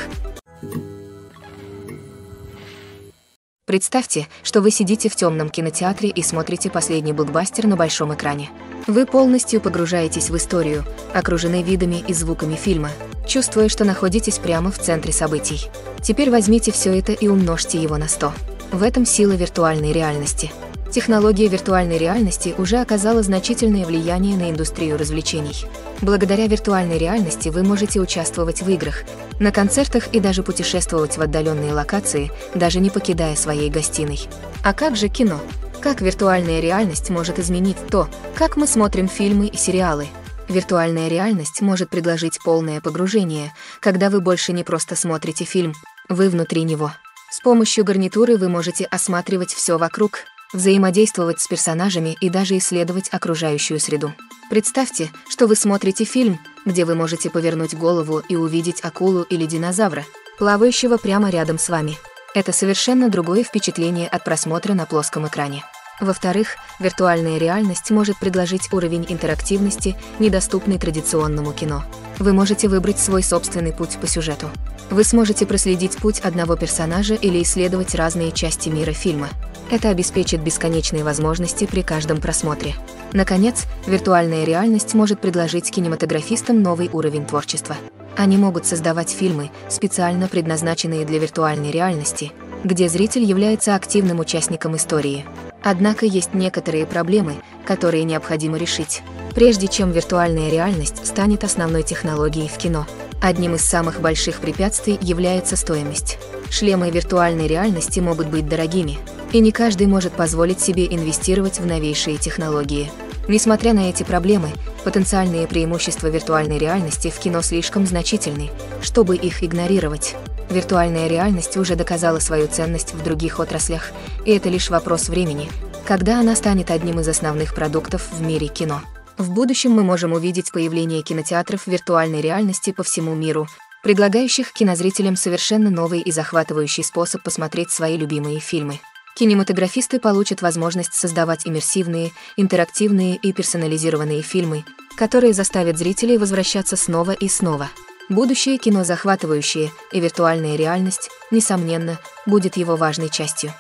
Представьте, что вы сидите в темном кинотеатре и смотрите последний блокбастер на большом экране. Вы полностью погружаетесь в историю, окружены видами и звуками фильма, чувствуя, что находитесь прямо в центре событий. Теперь возьмите все это и умножьте его на сто. В этом сила виртуальной реальности. Технология виртуальной реальности уже оказала значительное влияние на индустрию развлечений. Благодаря виртуальной реальности вы можете участвовать в играх, на концертах и даже путешествовать в отдаленные локации, даже не покидая своей гостиной. А как же кино? Как виртуальная реальность может изменить то, как мы смотрим фильмы и сериалы? Виртуальная реальность может предложить полное погружение, когда вы больше не просто смотрите фильм, вы внутри него. С помощью гарнитуры вы можете осматривать все вокруг, взаимодействовать с персонажами и даже исследовать окружающую среду. Представьте, что вы смотрите фильм, где вы можете повернуть голову и увидеть акулу или динозавра, плавающего прямо рядом с вами. Это совершенно другое впечатление от просмотра на плоском экране. Во-вторых, виртуальная реальность может предложить уровень интерактивности, недоступный традиционному кино. Вы можете выбрать свой собственный путь по сюжету. Вы сможете проследить путь одного персонажа или исследовать разные части мира фильма. Это обеспечит бесконечные возможности при каждом просмотре. Наконец, виртуальная реальность может предложить кинематографистам новый уровень творчества. Они могут создавать фильмы, специально предназначенные для виртуальной реальности, где зритель является активным участником истории. Однако есть некоторые проблемы, которые необходимо решить, прежде чем виртуальная реальность станет основной технологией в кино. Одним из самых больших препятствий является стоимость. Шлемы виртуальной реальности могут быть дорогими, и не каждый может позволить себе инвестировать в новейшие технологии. Несмотря на эти проблемы, потенциальные преимущества виртуальной реальности в кино слишком значительны, чтобы их игнорировать. Виртуальная реальность уже доказала свою ценность в других отраслях, и это лишь вопрос времени, когда она станет одним из основных продуктов в мире кино. В будущем мы можем увидеть появление кинотеатров виртуальной реальности по всему миру, предлагающих кинозрителям совершенно новый и захватывающий способ посмотреть свои любимые фильмы. Кинематографисты получат возможность создавать иммерсивные, интерактивные и персонализированные фильмы, которые заставят зрителей возвращаться снова и снова. Будущее кино захватывающее, и виртуальная реальность, несомненно, будет его важной частью.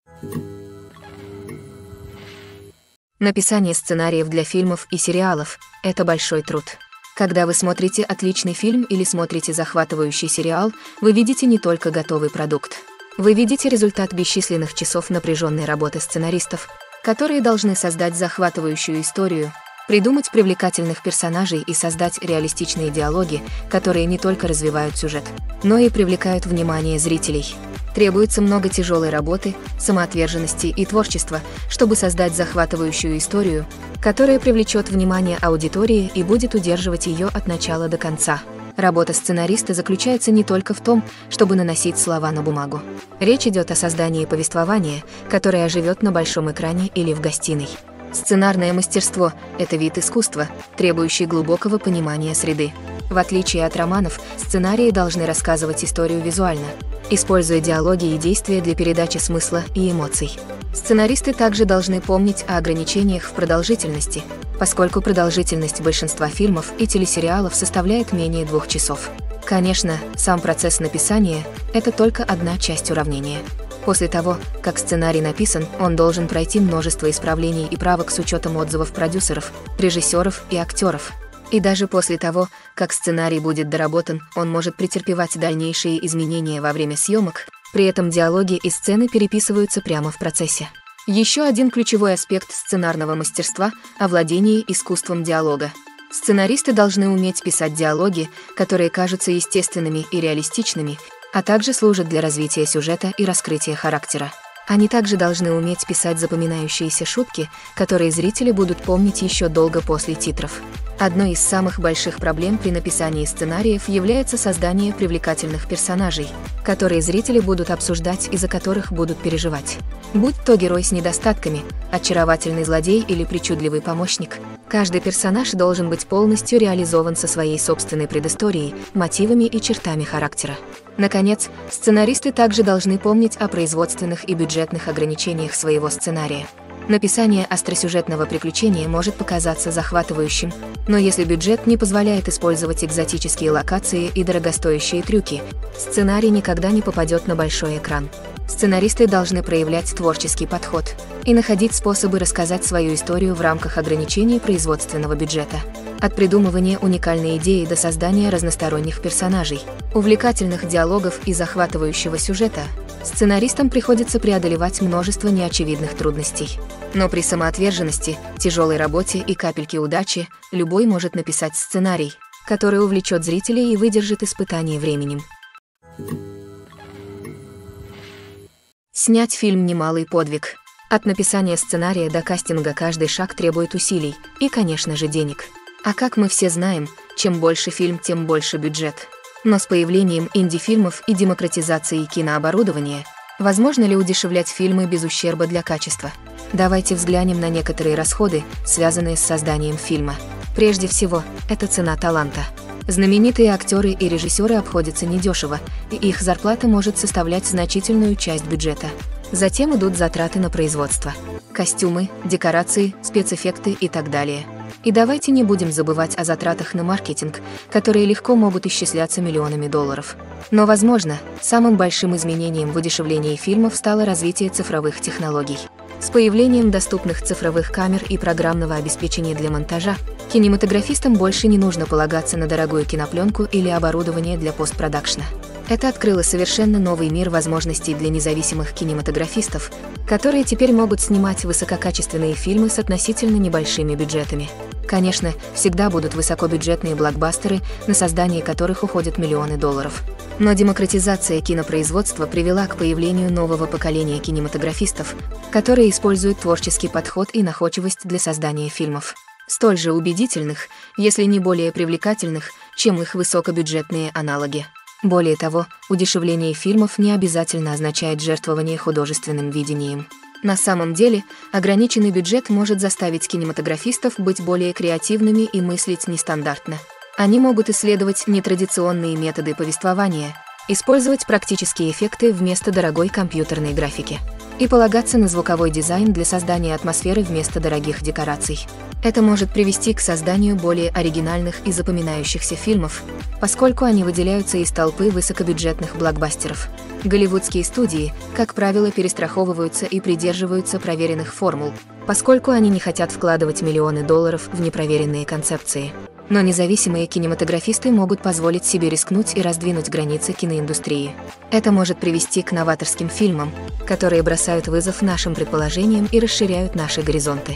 Написание сценариев для фильмов и сериалов – это большой труд. Когда вы смотрите отличный фильм или смотрите захватывающий сериал, вы видите не только готовый продукт. Вы видите результат бесчисленных часов напряженной работы сценаристов, которые должны создать захватывающую историю, придумать привлекательных персонажей и создать реалистичные диалоги, которые не только развивают сюжет, но и привлекают внимание зрителей. Требуется много тяжелой работы, самоотверженности и творчества, чтобы создать захватывающую историю, которая привлечет внимание аудитории и будет удерживать ее от начала до конца. Работа сценариста заключается не только в том, чтобы наносить слова на бумагу. Речь идет о создании повествования, которое оживет на большом экране или в гостиной. Сценарное мастерство – это вид искусства, требующий глубокого понимания среды. В отличие от романов, сценарии должны рассказывать историю визуально, используя диалоги и действия для передачи смысла и эмоций. Сценаристы также должны помнить о ограничениях в продолжительности, поскольку продолжительность большинства фильмов и телесериалов составляет менее двух часов. Конечно, сам процесс написания – это только одна часть уравнения. После того, как сценарий написан, он должен пройти множество исправлений и правок с учетом отзывов продюсеров, режиссеров и актеров. И даже после того, как сценарий будет доработан, он может претерпевать дальнейшие изменения во время съемок, при этом диалоги и сцены переписываются прямо в процессе. Еще один ключевой аспект сценарного мастерства – овладение искусством диалога. Сценаристы должны уметь писать диалоги, которые кажутся естественными и реалистичными, а также служат для развития сюжета и раскрытия характера. Они также должны уметь писать запоминающиеся шутки, которые зрители будут помнить еще долго после титров. Одной из самых больших проблем при написании сценариев является создание привлекательных персонажей, которые зрители будут обсуждать и за которых будут переживать. Будь то герой с недостатками, очаровательный злодей или причудливый помощник, каждый персонаж должен быть полностью реализован со своей собственной предысторией, мотивами и чертами характера. Наконец, сценаристы также должны помнить о производственных и бюджетных ограничениях своего сценария. Написание остросюжетного приключения может показаться захватывающим, но если бюджет не позволяет использовать экзотические локации и дорогостоящие трюки, сценарий никогда не попадет на большой экран. Сценаристы должны проявлять творческий подход и находить способы рассказать свою историю в рамках ограничений производственного бюджета. От придумывания уникальной идеи до создания разносторонних персонажей, увлекательных диалогов и захватывающего сюжета, сценаристам приходится преодолевать множество неочевидных трудностей. Но при самоотверженности, тяжелой работе и капельке удачи любой может написать сценарий, который увлечет зрителей и выдержит испытание временем. Снять фильм – немалый подвиг. От написания сценария до кастинга каждый шаг требует усилий и, конечно же, денег. А как мы все знаем, чем больше фильм, тем больше бюджет. Но с появлением инди-фильмов и демократизацией кинооборудования, возможно ли удешевлять фильмы без ущерба для качества? Давайте взглянем на некоторые расходы, связанные с созданием фильма. Прежде всего, это цена таланта. Знаменитые актеры и режиссеры обходятся недешево, и их зарплата может составлять значительную часть бюджета. Затем идут затраты на производство. Костюмы, декорации, спецэффекты и так далее. И давайте не будем забывать о затратах на маркетинг, которые легко могут исчисляться миллионами долларов. Но, возможно, самым большим изменением в удешевлении фильмов стало развитие цифровых технологий. С появлением доступных цифровых камер и программного обеспечения для монтажа, кинематографистам больше не нужно полагаться на дорогую кинопленку или оборудование для постпродакшна. Это открыло совершенно новый мир возможностей для независимых кинематографистов, которые теперь могут снимать высококачественные фильмы с относительно небольшими бюджетами. Конечно, всегда будут высокобюджетные блокбастеры, на создание которых уходят миллионы долларов. Но демократизация кинопроизводства привела к появлению нового поколения кинематографистов, которые используют творческий подход и находчивость для создания фильмов, столь же убедительных, если не более привлекательных, чем их высокобюджетные аналоги. Более того, удешевление фильмов не обязательно означает жертвование художественным видением. На самом деле, ограниченный бюджет может заставить кинематографистов быть более креативными и мыслить нестандартно. Они могут исследовать нетрадиционные методы повествования, использовать практические эффекты вместо дорогой компьютерной графики и полагаться на звуковой дизайн для создания атмосферы вместо дорогих декораций. Это может привести к созданию более оригинальных и запоминающихся фильмов, поскольку они выделяются из толпы высокобюджетных блокбастеров. Голливудские студии, как правило, перестраховываются и придерживаются проверенных формул, поскольку они не хотят вкладывать миллионы долларов в непроверенные концепции. Но независимые кинематографисты могут позволить себе рискнуть и раздвинуть границы киноиндустрии. Это может привести к новаторским фильмам, которые бросают вызов нашим предположениям и расширяют наши горизонты.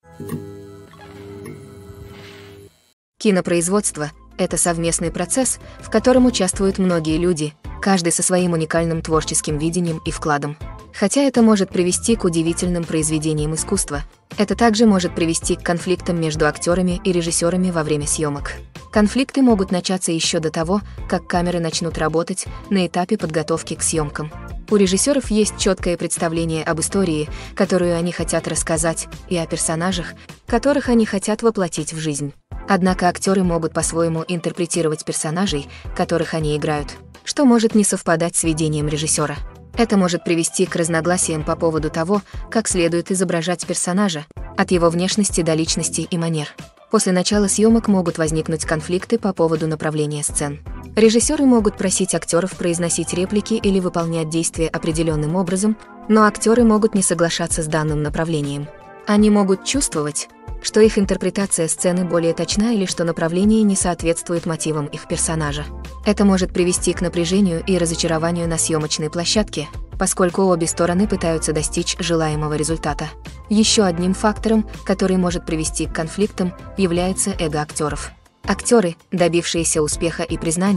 Кинопроизводство – это совместный процесс, в котором участвуют многие люди, каждый со своим уникальным творческим видением и вкладом. Хотя это может привести к удивительным произведениям искусства, это также может привести к конфликтам между актерами и режиссерами во время съемок. Конфликты могут начаться еще до того, как камеры начнут работать на этапе подготовки к съемкам. У режиссеров есть четкое представление об истории, которую они хотят рассказать, и о персонажах, которых они хотят воплотить в жизнь. Однако актеры могут по-своему интерпретировать персонажей, которых они играют, что может не совпадать с видением режиссера. Это может привести к разногласиям по поводу того, как следует изображать персонажа, от его внешности до личности и манер. После начала съемок могут возникнуть конфликты по поводу направления сцен. Режиссеры могут просить актеров произносить реплики или выполнять действия определенным образом, но актеры могут не соглашаться с данным направлением. Они могут чувствовать, что их интерпретация сцены более точна или что направление не соответствует мотивам их персонажа. Это может привести к напряжению и разочарованию на съемочной площадке, поскольку обе стороны пытаются достичь желаемого результата. Еще одним фактором, который может привести к конфликтам, является эго актеров. Актеры, добившиеся успеха и признания,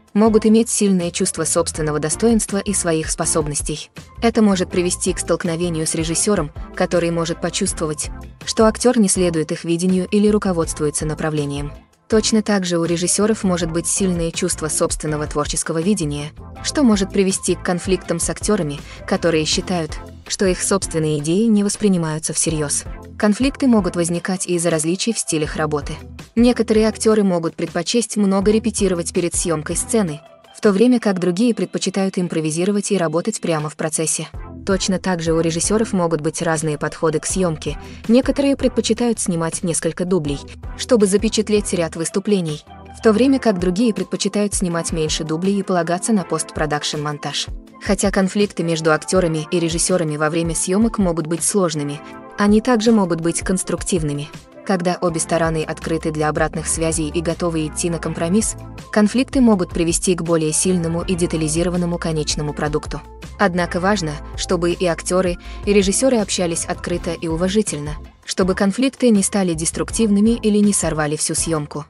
могут иметь сильное чувство собственного достоинства и своих способностей. Это может привести к столкновению с режиссером, который может почувствовать, что актер не следует их видению или руководствуется направлением. Точно так же у режиссеров может быть сильное чувство собственного творческого видения, что может привести к конфликтам с актерами, которые считают, что их собственные идеи не воспринимаются всерьез. Конфликты могут возникать из-за различий в стилях работы. Некоторые актеры могут предпочесть много репетировать перед съемкой сцены, в то время как другие предпочитают импровизировать и работать прямо в процессе. Точно так же у режиссеров могут быть разные подходы к съемке. Некоторые предпочитают снимать несколько дублей, чтобы запечатлеть ряд выступлений, в то время как другие предпочитают снимать меньше дублей и полагаться на постпродакшн-монтаж. Хотя конфликты между актерами и режиссерами во время съемок могут быть сложными, они также могут быть конструктивными. Когда обе стороны открыты для обратных связей и готовы идти на компромисс, конфликты могут привести к более сильному и детализированному конечному продукту. Однако важно, чтобы и актеры, и режиссеры общались открыто и уважительно, чтобы конфликты не стали деструктивными или не сорвали всю съемку.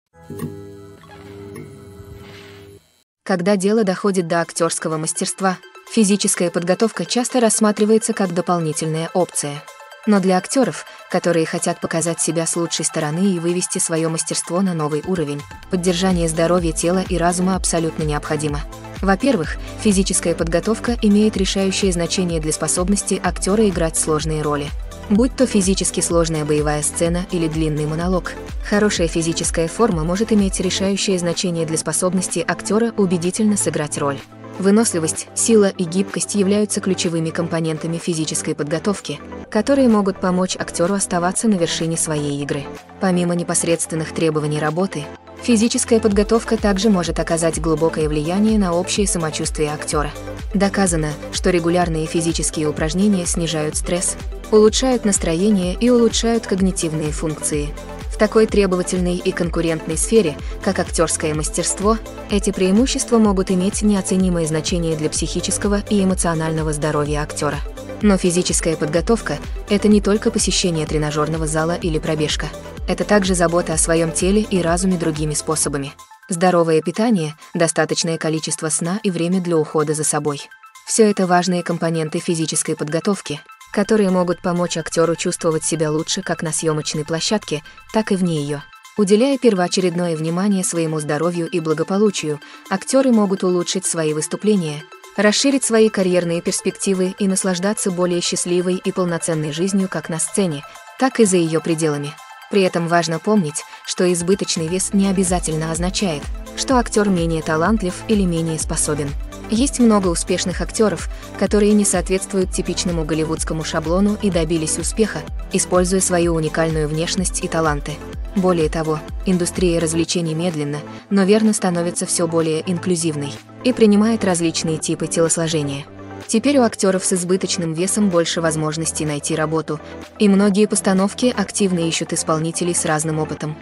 Когда дело доходит до актерского мастерства, физическая подготовка часто рассматривается как дополнительная опция. Но для актеров, которые хотят показать себя с лучшей стороны и вывести свое мастерство на новый уровень, поддержание здоровья тела и разума абсолютно необходимо. Во-первых, физическая подготовка имеет решающее значение для способности актера играть сложные роли. Будь то физически сложная боевая сцена или длинный монолог, хорошая физическая форма может иметь решающее значение для способности актера убедительно сыграть роль. Выносливость, сила и гибкость являются ключевыми компонентами физической подготовки, которые могут помочь актеру оставаться на вершине своей игры. Помимо непосредственных требований работы, физическая подготовка также может оказать глубокое влияние на общее самочувствие актера. Доказано, что регулярные физические упражнения снижают стресс, улучшают настроение и улучшают когнитивные функции. В такой требовательной и конкурентной сфере, как актерское мастерство, эти преимущества могут иметь неоценимое значение для психического и эмоционального здоровья актера. Но физическая подготовка – это не только посещение тренажерного зала или пробежка. Это также забота о своем теле и разуме другими способами. Здоровое питание, достаточное количество сна и время для ухода за собой. Все это важные компоненты физической подготовки, которые могут помочь актеру чувствовать себя лучше как на съемочной площадке, так и вне ее. Уделяя первоочередное внимание своему здоровью и благополучию, актеры могут улучшить свои выступления, расширить свои карьерные перспективы и наслаждаться более счастливой и полноценной жизнью как на сцене, так и за ее пределами. При этом важно помнить, что избыточный вес не обязательно означает, что актер менее талантлив или менее способен. Есть много успешных актеров, которые не соответствуют типичному голливудскому шаблону и добились успеха, используя свою уникальную внешность и таланты. Более того, индустрия развлечений медленно, но верно становится все более инклюзивной и принимает различные типы телосложения. Теперь у актеров с избыточным весом больше возможностей найти работу, и многие постановки активно ищут исполнителей с разным опытом.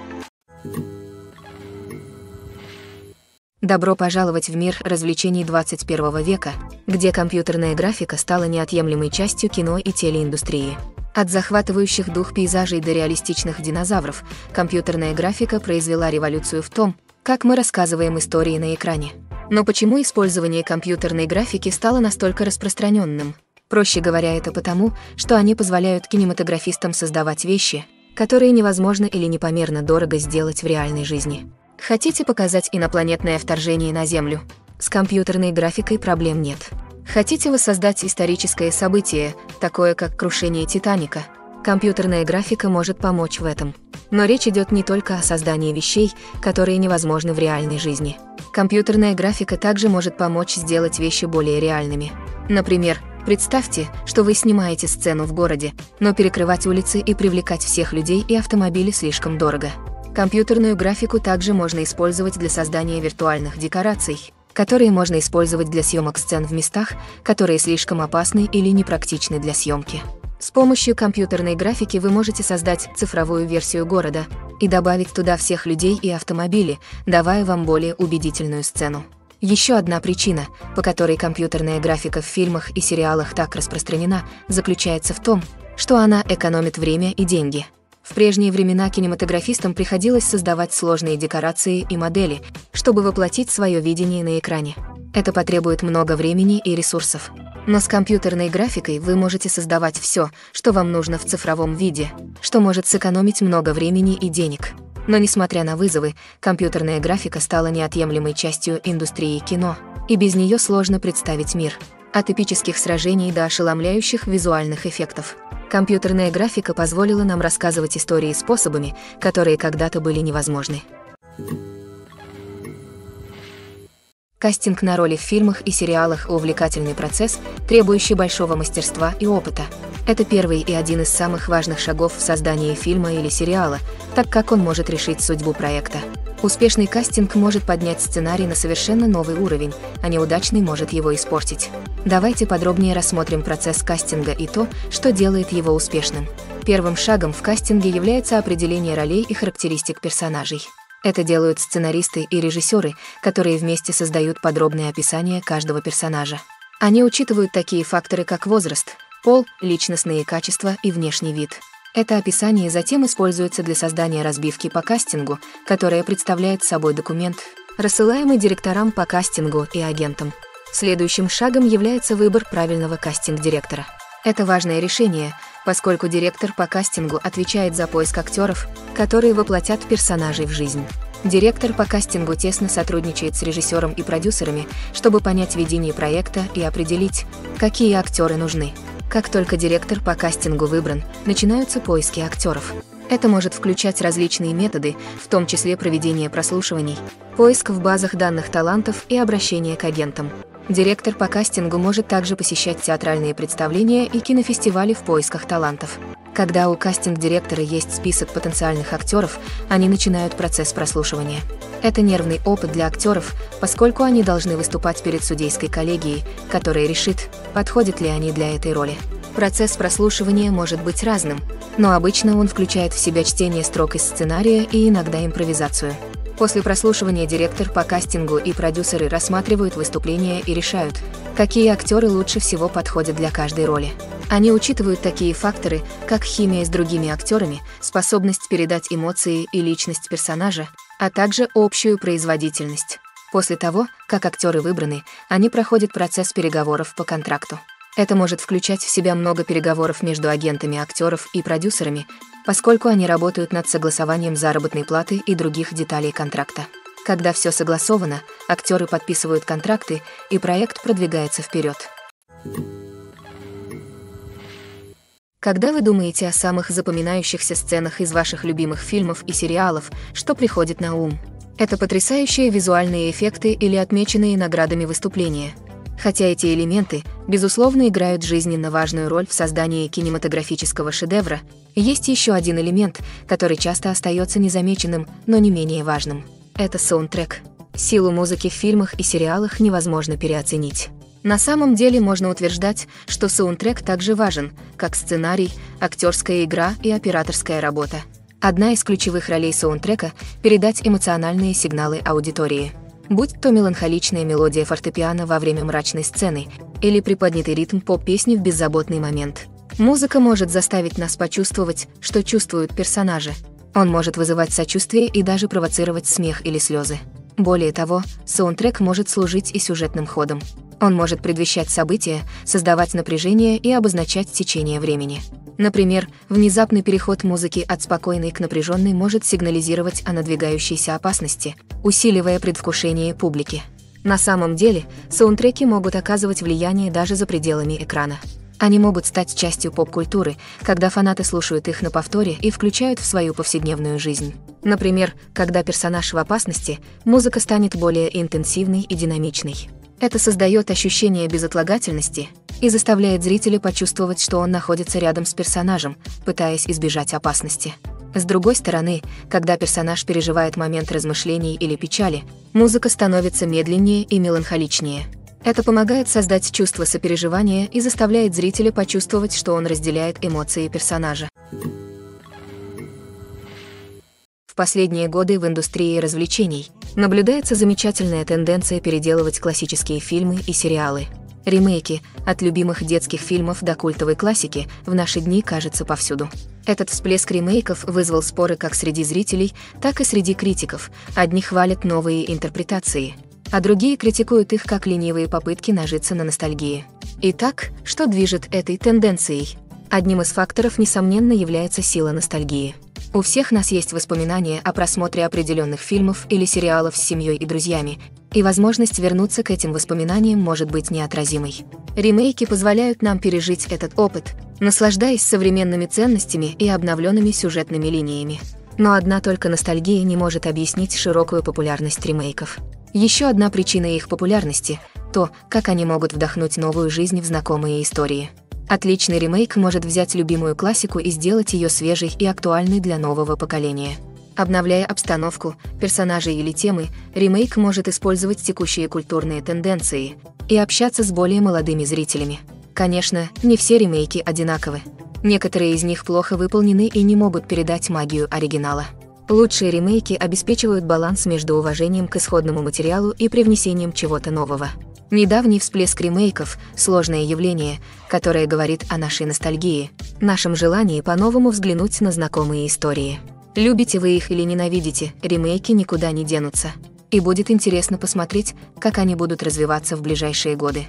Добро пожаловать в мир развлечений двадцать первого века, где компьютерная графика стала неотъемлемой частью кино и телеиндустрии. От захватывающих дух пейзажей до реалистичных динозавров, компьютерная графика произвела революцию в том, как мы рассказываем истории на экране. Но почему использование компьютерной графики стало настолько распространенным? Проще говоря, это потому, что они позволяют кинематографистам создавать вещи, которые невозможно или непомерно дорого сделать в реальной жизни. Хотите показать инопланетное вторжение на Землю? С компьютерной графикой проблем нет. Хотите воссоздать историческое событие, такое как крушение Титаника? Компьютерная графика может помочь в этом. Но речь идет не только о создании вещей, которые невозможны в реальной жизни. Компьютерная графика также может помочь сделать вещи более реальными. Например, представьте, что вы снимаете сцену в городе, но перекрывать улицы и привлекать всех людей и автомобили слишком дорого. Компьютерную графику также можно использовать для создания виртуальных декораций, которые можно использовать для съемок сцен в местах, которые слишком опасны или непрактичны для съемки. С помощью компьютерной графики вы можете создать цифровую версию города и добавить туда всех людей и автомобили, давая вам более убедительную сцену. Еще одна причина, по которой компьютерная графика в фильмах и сериалах так распространена, заключается в том, что она экономит время и деньги. В прежние времена кинематографистам приходилось создавать сложные декорации и модели, чтобы воплотить свое видение на экране. Это потребует много времени и ресурсов. Но с компьютерной графикой вы можете создавать все, что вам нужно в цифровом виде, что может сэкономить много времени и денег. Но несмотря на вызовы, компьютерная графика стала неотъемлемой частью индустрии кино, и без нее сложно представить мир. От эпических сражений до ошеломляющих визуальных эффектов. Компьютерная графика позволила нам рассказывать истории способами, которые когда-то были невозможны. Кастинг на роли в фильмах и сериалах – увлекательный процесс, требующий большого мастерства и опыта. Это первый и один из самых важных шагов в создании фильма или сериала, так как он может решить судьбу проекта. Успешный кастинг может поднять сценарий на совершенно новый уровень, а неудачный может его испортить. Давайте подробнее рассмотрим процесс кастинга и то, что делает его успешным. Первым шагом в кастинге является определение ролей и характеристик персонажей. Это делают сценаристы и режиссеры, которые вместе создают подробное описание каждого персонажа. Они учитывают такие факторы, как возраст, пол, личностные качества и внешний вид. Это описание затем используется для создания разбивки по кастингу, которая представляет собой документ, рассылаемый директорам по кастингу и агентам. Следующим шагом является выбор правильного кастинг-директора. Это важное решение, поскольку директор по кастингу отвечает за поиск актеров, которые воплотят персонажей в жизнь. Директор по кастингу тесно сотрудничает с режиссером и продюсерами, чтобы понять видение проекта и определить, какие актеры нужны. Как только директор по кастингу выбран, начинаются поиски актеров. Это может включать различные методы, в том числе проведение прослушиваний, поиск в базах данных талантов и обращение к агентам. Директор по кастингу может также посещать театральные представления и кинофестивали в поисках талантов. Когда у кастинг-директора есть список потенциальных актеров, они начинают процесс прослушивания. Это нервный опыт для актеров, поскольку они должны выступать перед судейской коллегией, которая решит, подходят ли они для этой роли. Процесс прослушивания может быть разным, но обычно он включает в себя чтение строк из сценария и иногда импровизацию. После прослушивания директор по кастингу и продюсеры рассматривают выступления и решают, какие актеры лучше всего подходят для каждой роли. Они учитывают такие факторы, как химия с другими актерами, способность передать эмоции и личность персонажа, а также общую производительность. После того, как актеры выбраны, они проходят процесс переговоров по контракту. Это может включать в себя много переговоров между агентами актеров и продюсерами, поскольку они работают над согласованием заработной платы и других деталей контракта. Когда все согласовано, актеры подписывают контракты, и проект продвигается вперед. Когда вы думаете о самых запоминающихся сценах из ваших любимых фильмов и сериалов, что приходит на ум? Это потрясающие визуальные эффекты или отмеченные наградами выступления. Хотя эти элементы, безусловно, играют жизненно важную роль в создании кинематографического шедевра, есть еще один элемент, который часто остается незамеченным, но не менее важным. Это саундтрек. Силу музыки в фильмах и сериалах невозможно переоценить. На самом деле можно утверждать, что саундтрек также важен, как сценарий, актерская игра и операторская работа. Одна из ключевых ролей саундтрека – передать эмоциональные сигналы аудитории. Будь то меланхоличная мелодия фортепиано во время мрачной сцены или приподнятый ритм поп-песни в беззаботный момент. Музыка может заставить нас почувствовать, что чувствуют персонажи. Он может вызывать сочувствие и даже провоцировать смех или слезы. Более того, саундтрек может служить и сюжетным ходом. Он может предвещать события, создавать напряжение и обозначать течение времени. Например, внезапный переход музыки от спокойной к напряженной может сигнализировать о надвигающейся опасности, усиливая предвкушение публики. На самом деле, саундтреки могут оказывать влияние даже за пределами экрана. Они могут стать частью поп-культуры, когда фанаты слушают их на повторе и включают в свою повседневную жизнь. Например, когда персонаж в опасности, музыка станет более интенсивной и динамичной. Это создает ощущение безотлагательности и заставляет зрителя почувствовать, что он находится рядом с персонажем, пытаясь избежать опасности. С другой стороны, когда персонаж переживает момент размышлений или печали, музыка становится медленнее и меланхоличнее. Это помогает создать чувство сопереживания и заставляет зрителя почувствовать, что он разделяет эмоции персонажа. В последние годы в индустрии развлечений наблюдается замечательная тенденция переделывать классические фильмы и сериалы. Ремейки, от любимых детских фильмов до культовой классики, в наши дни кажется повсюду. Этот всплеск ремейков вызвал споры как среди зрителей, так и среди критиков. Одни хвалят новые интерпретации, а другие критикуют их как ленивые попытки нажиться на ностальгии. Итак, что движет этой тенденцией? Одним из факторов, несомненно, является сила ностальгии. У всех нас есть воспоминания о просмотре определенных фильмов или сериалов с семьей и друзьями, и возможность вернуться к этим воспоминаниям может быть неотразимой. Ремейки позволяют нам пережить этот опыт, наслаждаясь современными ценностями и обновленными сюжетными линиями. Но одна только ностальгия не может объяснить широкую популярность ремейков. Еще одна причина их популярности – то, как они могут вдохнуть новую жизнь в знакомые истории. Отличный ремейк может взять любимую классику и сделать ее свежей и актуальной для нового поколения. Обновляя обстановку, персонажей или темы, ремейк может использовать текущие культурные тенденции и общаться с более молодыми зрителями. Конечно, не все ремейки одинаковы. Некоторые из них плохо выполнены и не могут передать магию оригинала. Лучшие ремейки обеспечивают баланс между уважением к исходному материалу и привнесением чего-то нового. Недавний всплеск ремейков – сложное явление, которое говорит о нашей ностальгии, нашем желании по-новому взглянуть на знакомые истории. Любите вы их или ненавидите, ремейки никуда не денутся. И будет интересно посмотреть, как они будут развиваться в ближайшие годы.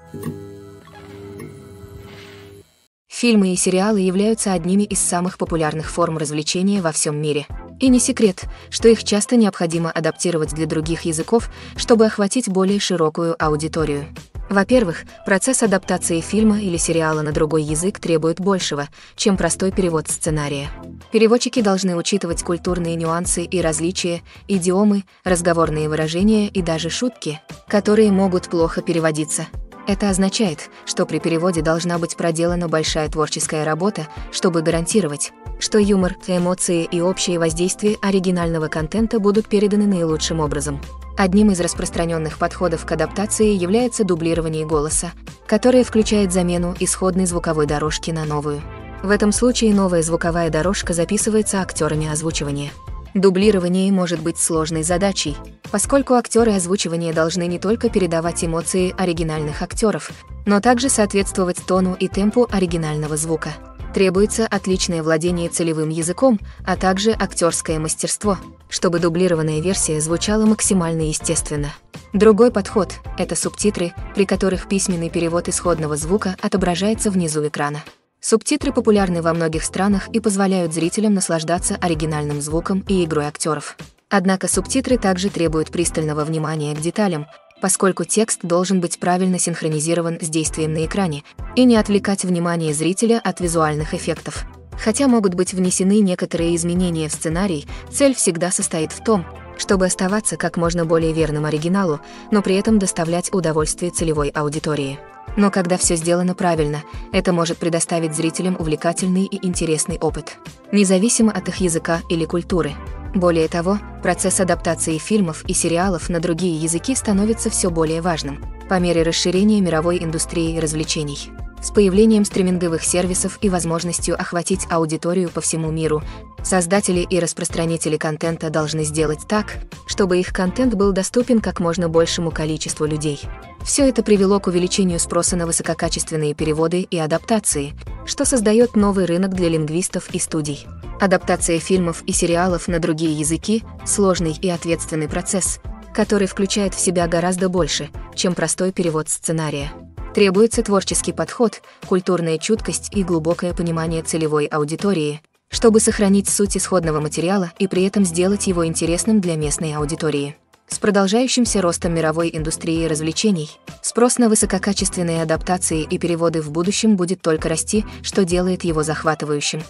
Фильмы и сериалы являются одними из самых популярных форм развлечения во всем мире. И не секрет, что их часто необходимо адаптировать для других языков, чтобы охватить более широкую аудиторию. Во-первых, процесс адаптации фильма или сериала на другой язык требует большего, чем простой перевод сценария. Переводчики должны учитывать культурные нюансы и различия, идиомы, разговорные выражения и даже шутки, которые могут плохо переводиться. Это означает, что при переводе должна быть проделана большая творческая работа, чтобы гарантировать, что юмор, эмоции и общее воздействие оригинального контента будут переданы наилучшим образом. Одним из распространенных подходов к адаптации является дублирование голоса, которое включает замену исходной звуковой дорожки на новую. В этом случае новая звуковая дорожка записывается актерами озвучивания. Дублирование может быть сложной задачей, поскольку актеры озвучивания должны не только передавать эмоции оригинальных актеров, но также соответствовать тону и темпу оригинального звука. Требуется отличное владение целевым языком, а также актерское мастерство, чтобы дублированная версия звучала максимально естественно. Другой подход – это субтитры, при которых письменный перевод исходного звука отображается внизу экрана. Субтитры популярны во многих странах и позволяют зрителям наслаждаться оригинальным звуком и игрой актеров. Однако субтитры также требуют пристального внимания к деталям, поскольку текст должен быть правильно синхронизирован с действием на экране и не отвлекать внимание зрителя от визуальных эффектов. Хотя могут быть внесены некоторые изменения в сценарий, цель всегда состоит в том, чтобы оставаться как можно более верным оригиналу, но при этом доставлять удовольствие целевой аудитории. Но когда все сделано правильно, это может предоставить зрителям увлекательный и интересный опыт, независимо от их языка или культуры. Более того, процесс адаптации фильмов и сериалов на другие языки становится все более важным по мере расширения мировой индустрии развлечений. С появлением стриминговых сервисов и возможностью охватить аудиторию по всему миру, создатели и распространители контента должны сделать так, чтобы их контент был доступен как можно большему количеству людей. Все это привело к увеличению спроса на высококачественные переводы и адаптации, что создает новый рынок для лингвистов и студий. Адаптация фильмов и сериалов на другие языки – сложный и ответственный процесс, который включает в себя гораздо больше, чем простой перевод сценария. Требуется творческий подход, культурная чуткость и глубокое понимание целевой аудитории, чтобы сохранить суть исходного материала и при этом сделать его интересным для местной аудитории. С продолжающимся ростом мировой индустрии развлечений, спрос на высококачественные адаптации и переводы в будущем будет только расти, что делает его захватывающим.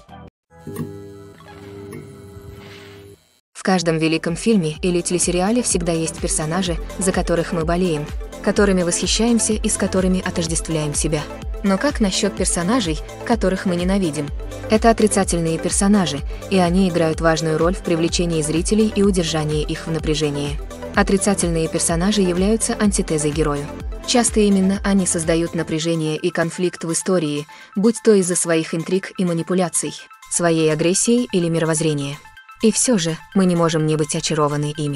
В каждом великом фильме или телесериале всегда есть персонажи, за которых мы болеем, которыми восхищаемся и с которыми отождествляем себя. Но как насчет персонажей, которых мы ненавидим? Это отрицательные персонажи, и они играют важную роль в привлечении зрителей и удержании их в напряжении. Отрицательные персонажи являются антитезой герою. Часто именно они создают напряжение и конфликт в истории, будь то из-за своих интриг и манипуляций, своей агрессии или мировоззрения. И все же мы не можем не быть очарованы ими.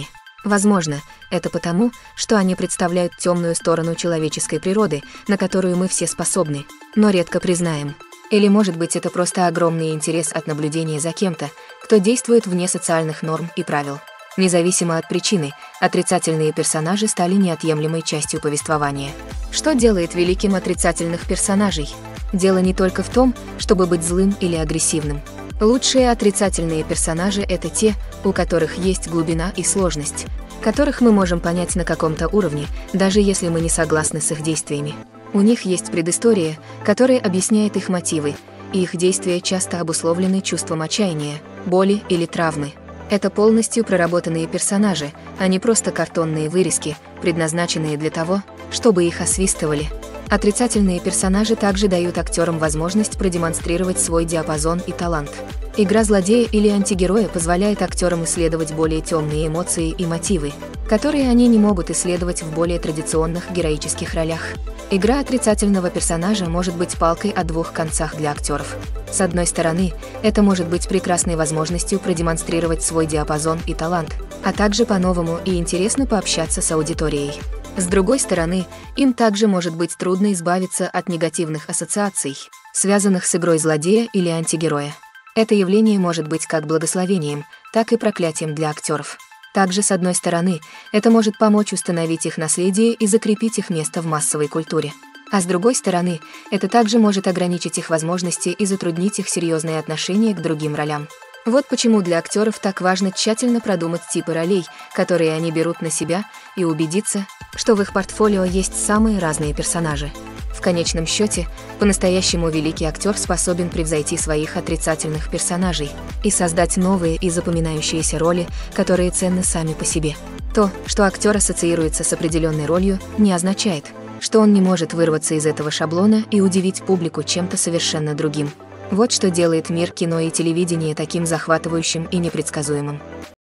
Возможно, это потому, что они представляют темную сторону человеческой природы, на которую мы все способны, но редко признаем. Или, может быть, это просто огромный интерес от наблюдения за кем-то, кто действует вне социальных норм и правил. Независимо от причины, отрицательные персонажи стали неотъемлемой частью повествования. Что делает великим отрицательных персонажей? Дело не только в том, чтобы быть злым или агрессивным. Лучшие отрицательные персонажи — это те, у которых есть глубина и сложность, которых мы можем понять на каком-то уровне, даже если мы не согласны с их действиями. У них есть предыстория, которая объясняет их мотивы, и их действия часто обусловлены чувством отчаяния, боли или травмы. Это полностью проработанные персонажи, а не просто картонные вырезки, предназначенные для того, чтобы их освистывали. Отрицательные персонажи также дают актерам возможность продемонстрировать свой диапазон и талант. Игра злодея или антигероя позволяет актерам исследовать более темные эмоции и мотивы, которые они не могут исследовать в более традиционных героических ролях. Игра отрицательного персонажа может быть палкой о двух концах для актеров. С одной стороны, это может быть прекрасной возможностью продемонстрировать свой диапазон и талант, а также по-новому и интересно пообщаться с аудиторией. С другой стороны, им также может быть трудно избавиться от негативных ассоциаций, связанных с игрой злодея или антигероя. Это явление может быть как благословением, так и проклятием для актеров. Также, с одной стороны, это может помочь установить их наследие и закрепить их место в массовой культуре. А с другой стороны, это также может ограничить их возможности и затруднить их серьезные отношения к другим ролям. Вот почему для актеров так важно тщательно продумать типы ролей, которые они берут на себя, и убедиться, что в их портфолио есть самые разные персонажи. В конечном счете, по-настоящему великий актер способен превзойти своих отрицательных персонажей и создать новые и запоминающиеся роли, которые ценны сами по себе. То, что актер ассоциируется с определенной ролью, не означает, что он не может вырваться из этого шаблона и удивить публику чем-то совершенно другим. Вот что делает мир кино и телевидения таким захватывающим и непредсказуемым.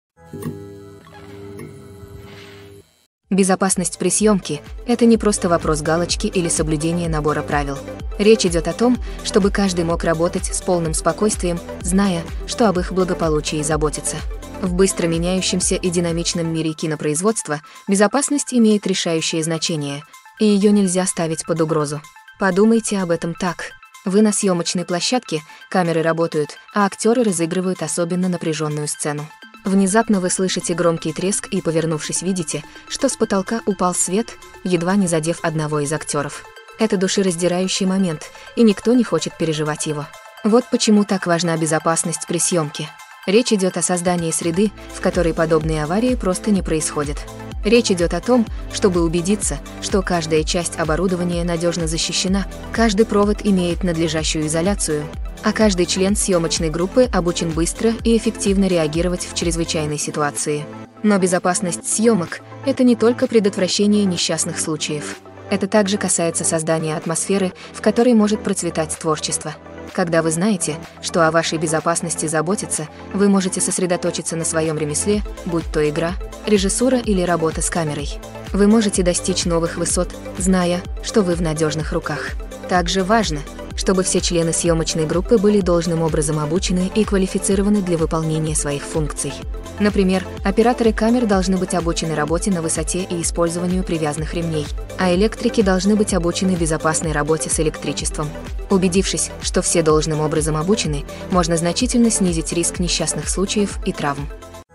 Безопасность при съемке – это не просто вопрос галочки или соблюдения набора правил. Речь идет о том, чтобы каждый мог работать с полным спокойствием, зная, что об их благополучии заботится. В быстро меняющемся и динамичном мире кинопроизводства безопасность имеет решающее значение, и ее нельзя ставить под угрозу. Подумайте об этом так. Вы на съемочной площадке, камеры работают, а актеры разыгрывают особенно напряженную сцену. Внезапно вы слышите громкий треск и, повернувшись, видите, что с потолка упал свет, едва не задев одного из актеров. Это душераздирающий момент, и никто не хочет переживать его. Вот почему так важна безопасность при съемке. Речь идет о создании среды, в которой подобные аварии просто не происходят. Речь идет о том, чтобы убедиться, что каждая часть оборудования надежно защищена, каждый провод имеет надлежащую изоляцию, а каждый член съемочной группы обучен быстро и эффективно реагировать в чрезвычайной ситуации. Но безопасность съемок – это не только предотвращение несчастных случаев. Это также касается создания атмосферы, в которой может процветать творчество. Когда вы знаете, что о вашей безопасности заботятся, вы можете сосредоточиться на своем ремесле, будь то игра, режиссура или работа с камерой. Вы можете достичь новых высот, зная, что вы в надежных руках. Также важно, чтобы все члены съемочной группы были должным образом обучены и квалифицированы для выполнения своих функций. Например, операторы камер должны быть обучены работе на высоте и использованию привязанных ремней, а электрики должны быть обучены безопасной работе с электричеством. Убедившись, что все должным образом обучены, можно значительно снизить риск несчастных случаев и травм.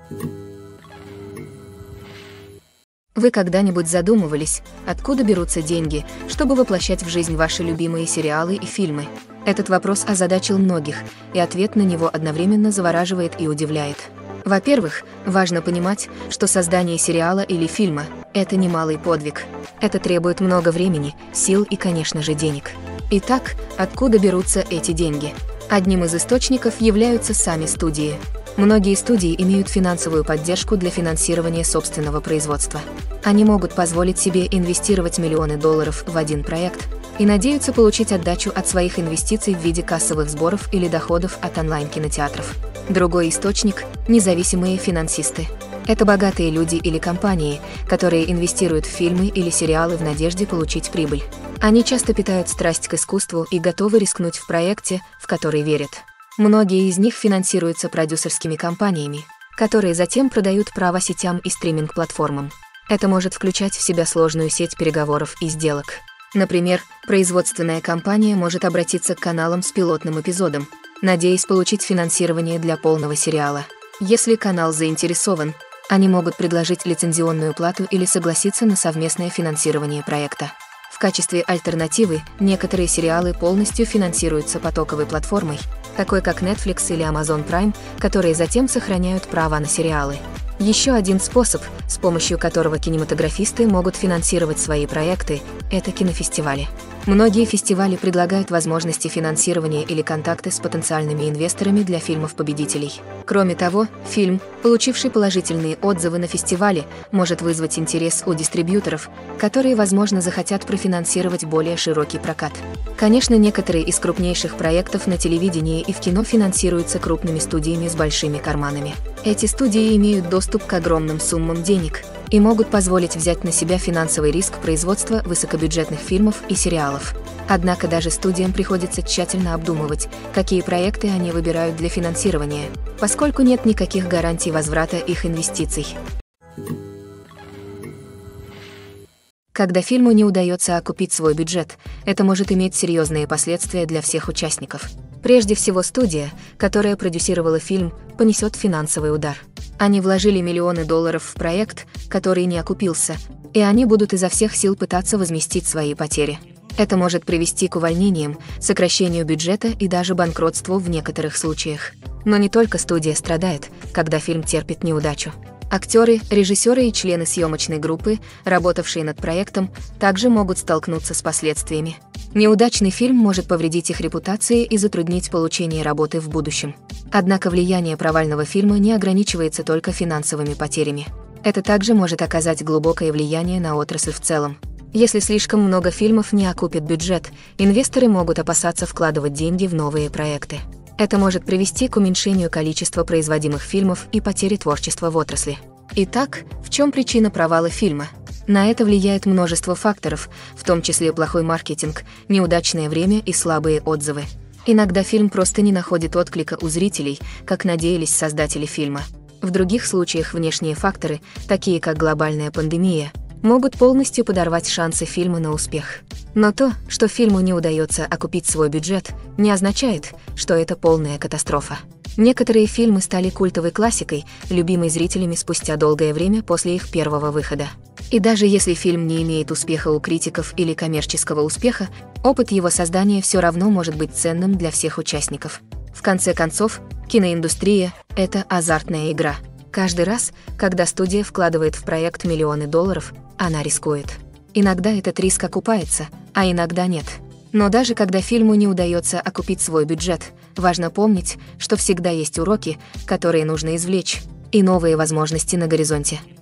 Вы когда-нибудь задумывались, откуда берутся деньги, чтобы воплощать в жизнь ваши любимые сериалы и фильмы? Этот вопрос озадачил многих, и ответ на него одновременно завораживает и удивляет. Во-первых, важно понимать, что создание сериала или фильма – это немалый подвиг. Это требует много времени, сил и, конечно же, денег. Итак, откуда берутся эти деньги? Одним из источников являются сами студии. Многие студии имеют финансовую поддержку для финансирования собственного производства. Они могут позволить себе инвестировать миллионы долларов в один проект и надеются получить отдачу от своих инвестиций в виде кассовых сборов или доходов от онлайн-кинотеатров. Другой источник – независимые финансисты. Это богатые люди или компании, которые инвестируют в фильмы или сериалы в надежде получить прибыль. Они часто питают страсть к искусству и готовы рискнуть в проекте, в который верят. Многие из них финансируются продюсерскими компаниями, которые затем продают права сетям и стриминг-платформам. Это может включать в себя сложную сеть переговоров и сделок. Например, производственная компания может обратиться к каналам с пилотным эпизодом, надеясь получить финансирование для полного сериала. Если канал заинтересован, они могут предложить лицензионную плату или согласиться на совместное финансирование проекта. В качестве альтернативы некоторые сериалы полностью финансируются потоковой платформой, такой как Netflix или Amazon Prime, которые затем сохраняют права на сериалы. Еще один способ, с помощью которого кинематографисты могут финансировать свои проекты, это кинофестивали. Многие фестивали предлагают возможности финансирования или контакты с потенциальными инвесторами для фильмов-победителей. Кроме того, фильм, получивший положительные отзывы на фестивале, может вызвать интерес у дистрибьюторов, которые, возможно, захотят профинансировать более широкий прокат. Конечно, некоторые из крупнейших проектов на телевидении и в кино финансируются крупными студиями с большими карманами. Эти студии имеют доступ к огромным суммам денег и могут позволить взять на себя финансовый риск производства высокобюджетных фильмов и сериалов. Однако даже студиям приходится тщательно обдумывать, какие проекты они выбирают для финансирования, поскольку нет никаких гарантий возврата их инвестиций. Когда фильму не удается окупить свой бюджет, это может иметь серьезные последствия для всех участников. Прежде всего, студия, которая продюсировала фильм, понесет финансовый удар. Они вложили миллионы долларов в проект, который не окупился, и они будут изо всех сил пытаться возместить свои потери. Это может привести к увольнениям, сокращению бюджета и даже банкротству в некоторых случаях. Но не только студия страдает, когда фильм терпит неудачу. Актеры, режиссеры и члены съемочной группы, работавшие над проектом, также могут столкнуться с последствиями. Неудачный фильм может повредить их репутации и затруднить получение работы в будущем. Однако влияние провального фильма не ограничивается только финансовыми потерями. Это также может оказать глубокое влияние на отрасль в целом. Если слишком много фильмов не окупит бюджет, инвесторы могут опасаться вкладывать деньги в новые проекты. Это может привести к уменьшению количества производимых фильмов и потере творчества в отрасли. Итак, в чем причина провала фильма? На это влияет множество факторов, в том числе плохой маркетинг, неудачное время и слабые отзывы. Иногда фильм просто не находит отклика у зрителей, как надеялись создатели фильма. В других случаях внешние факторы, такие как глобальная пандемия, могут полностью подорвать шансы фильма на успех. Но то, что фильму не удается окупить свой бюджет, не означает, что это полная катастрофа. Некоторые фильмы стали культовой классикой, любимой зрителями спустя долгое время после их первого выхода. И даже если фильм не имеет успеха у критиков или коммерческого успеха, опыт его создания все равно может быть ценным для всех участников. В конце концов, киноиндустрия – это азартная игра. Каждый раз, когда студия вкладывает в проект миллионы долларов, она рискует. Иногда этот риск окупается, а иногда нет. Но даже когда фильму не удается окупить свой бюджет, важно помнить, что всегда есть уроки, которые нужно извлечь, и новые возможности на горизонте.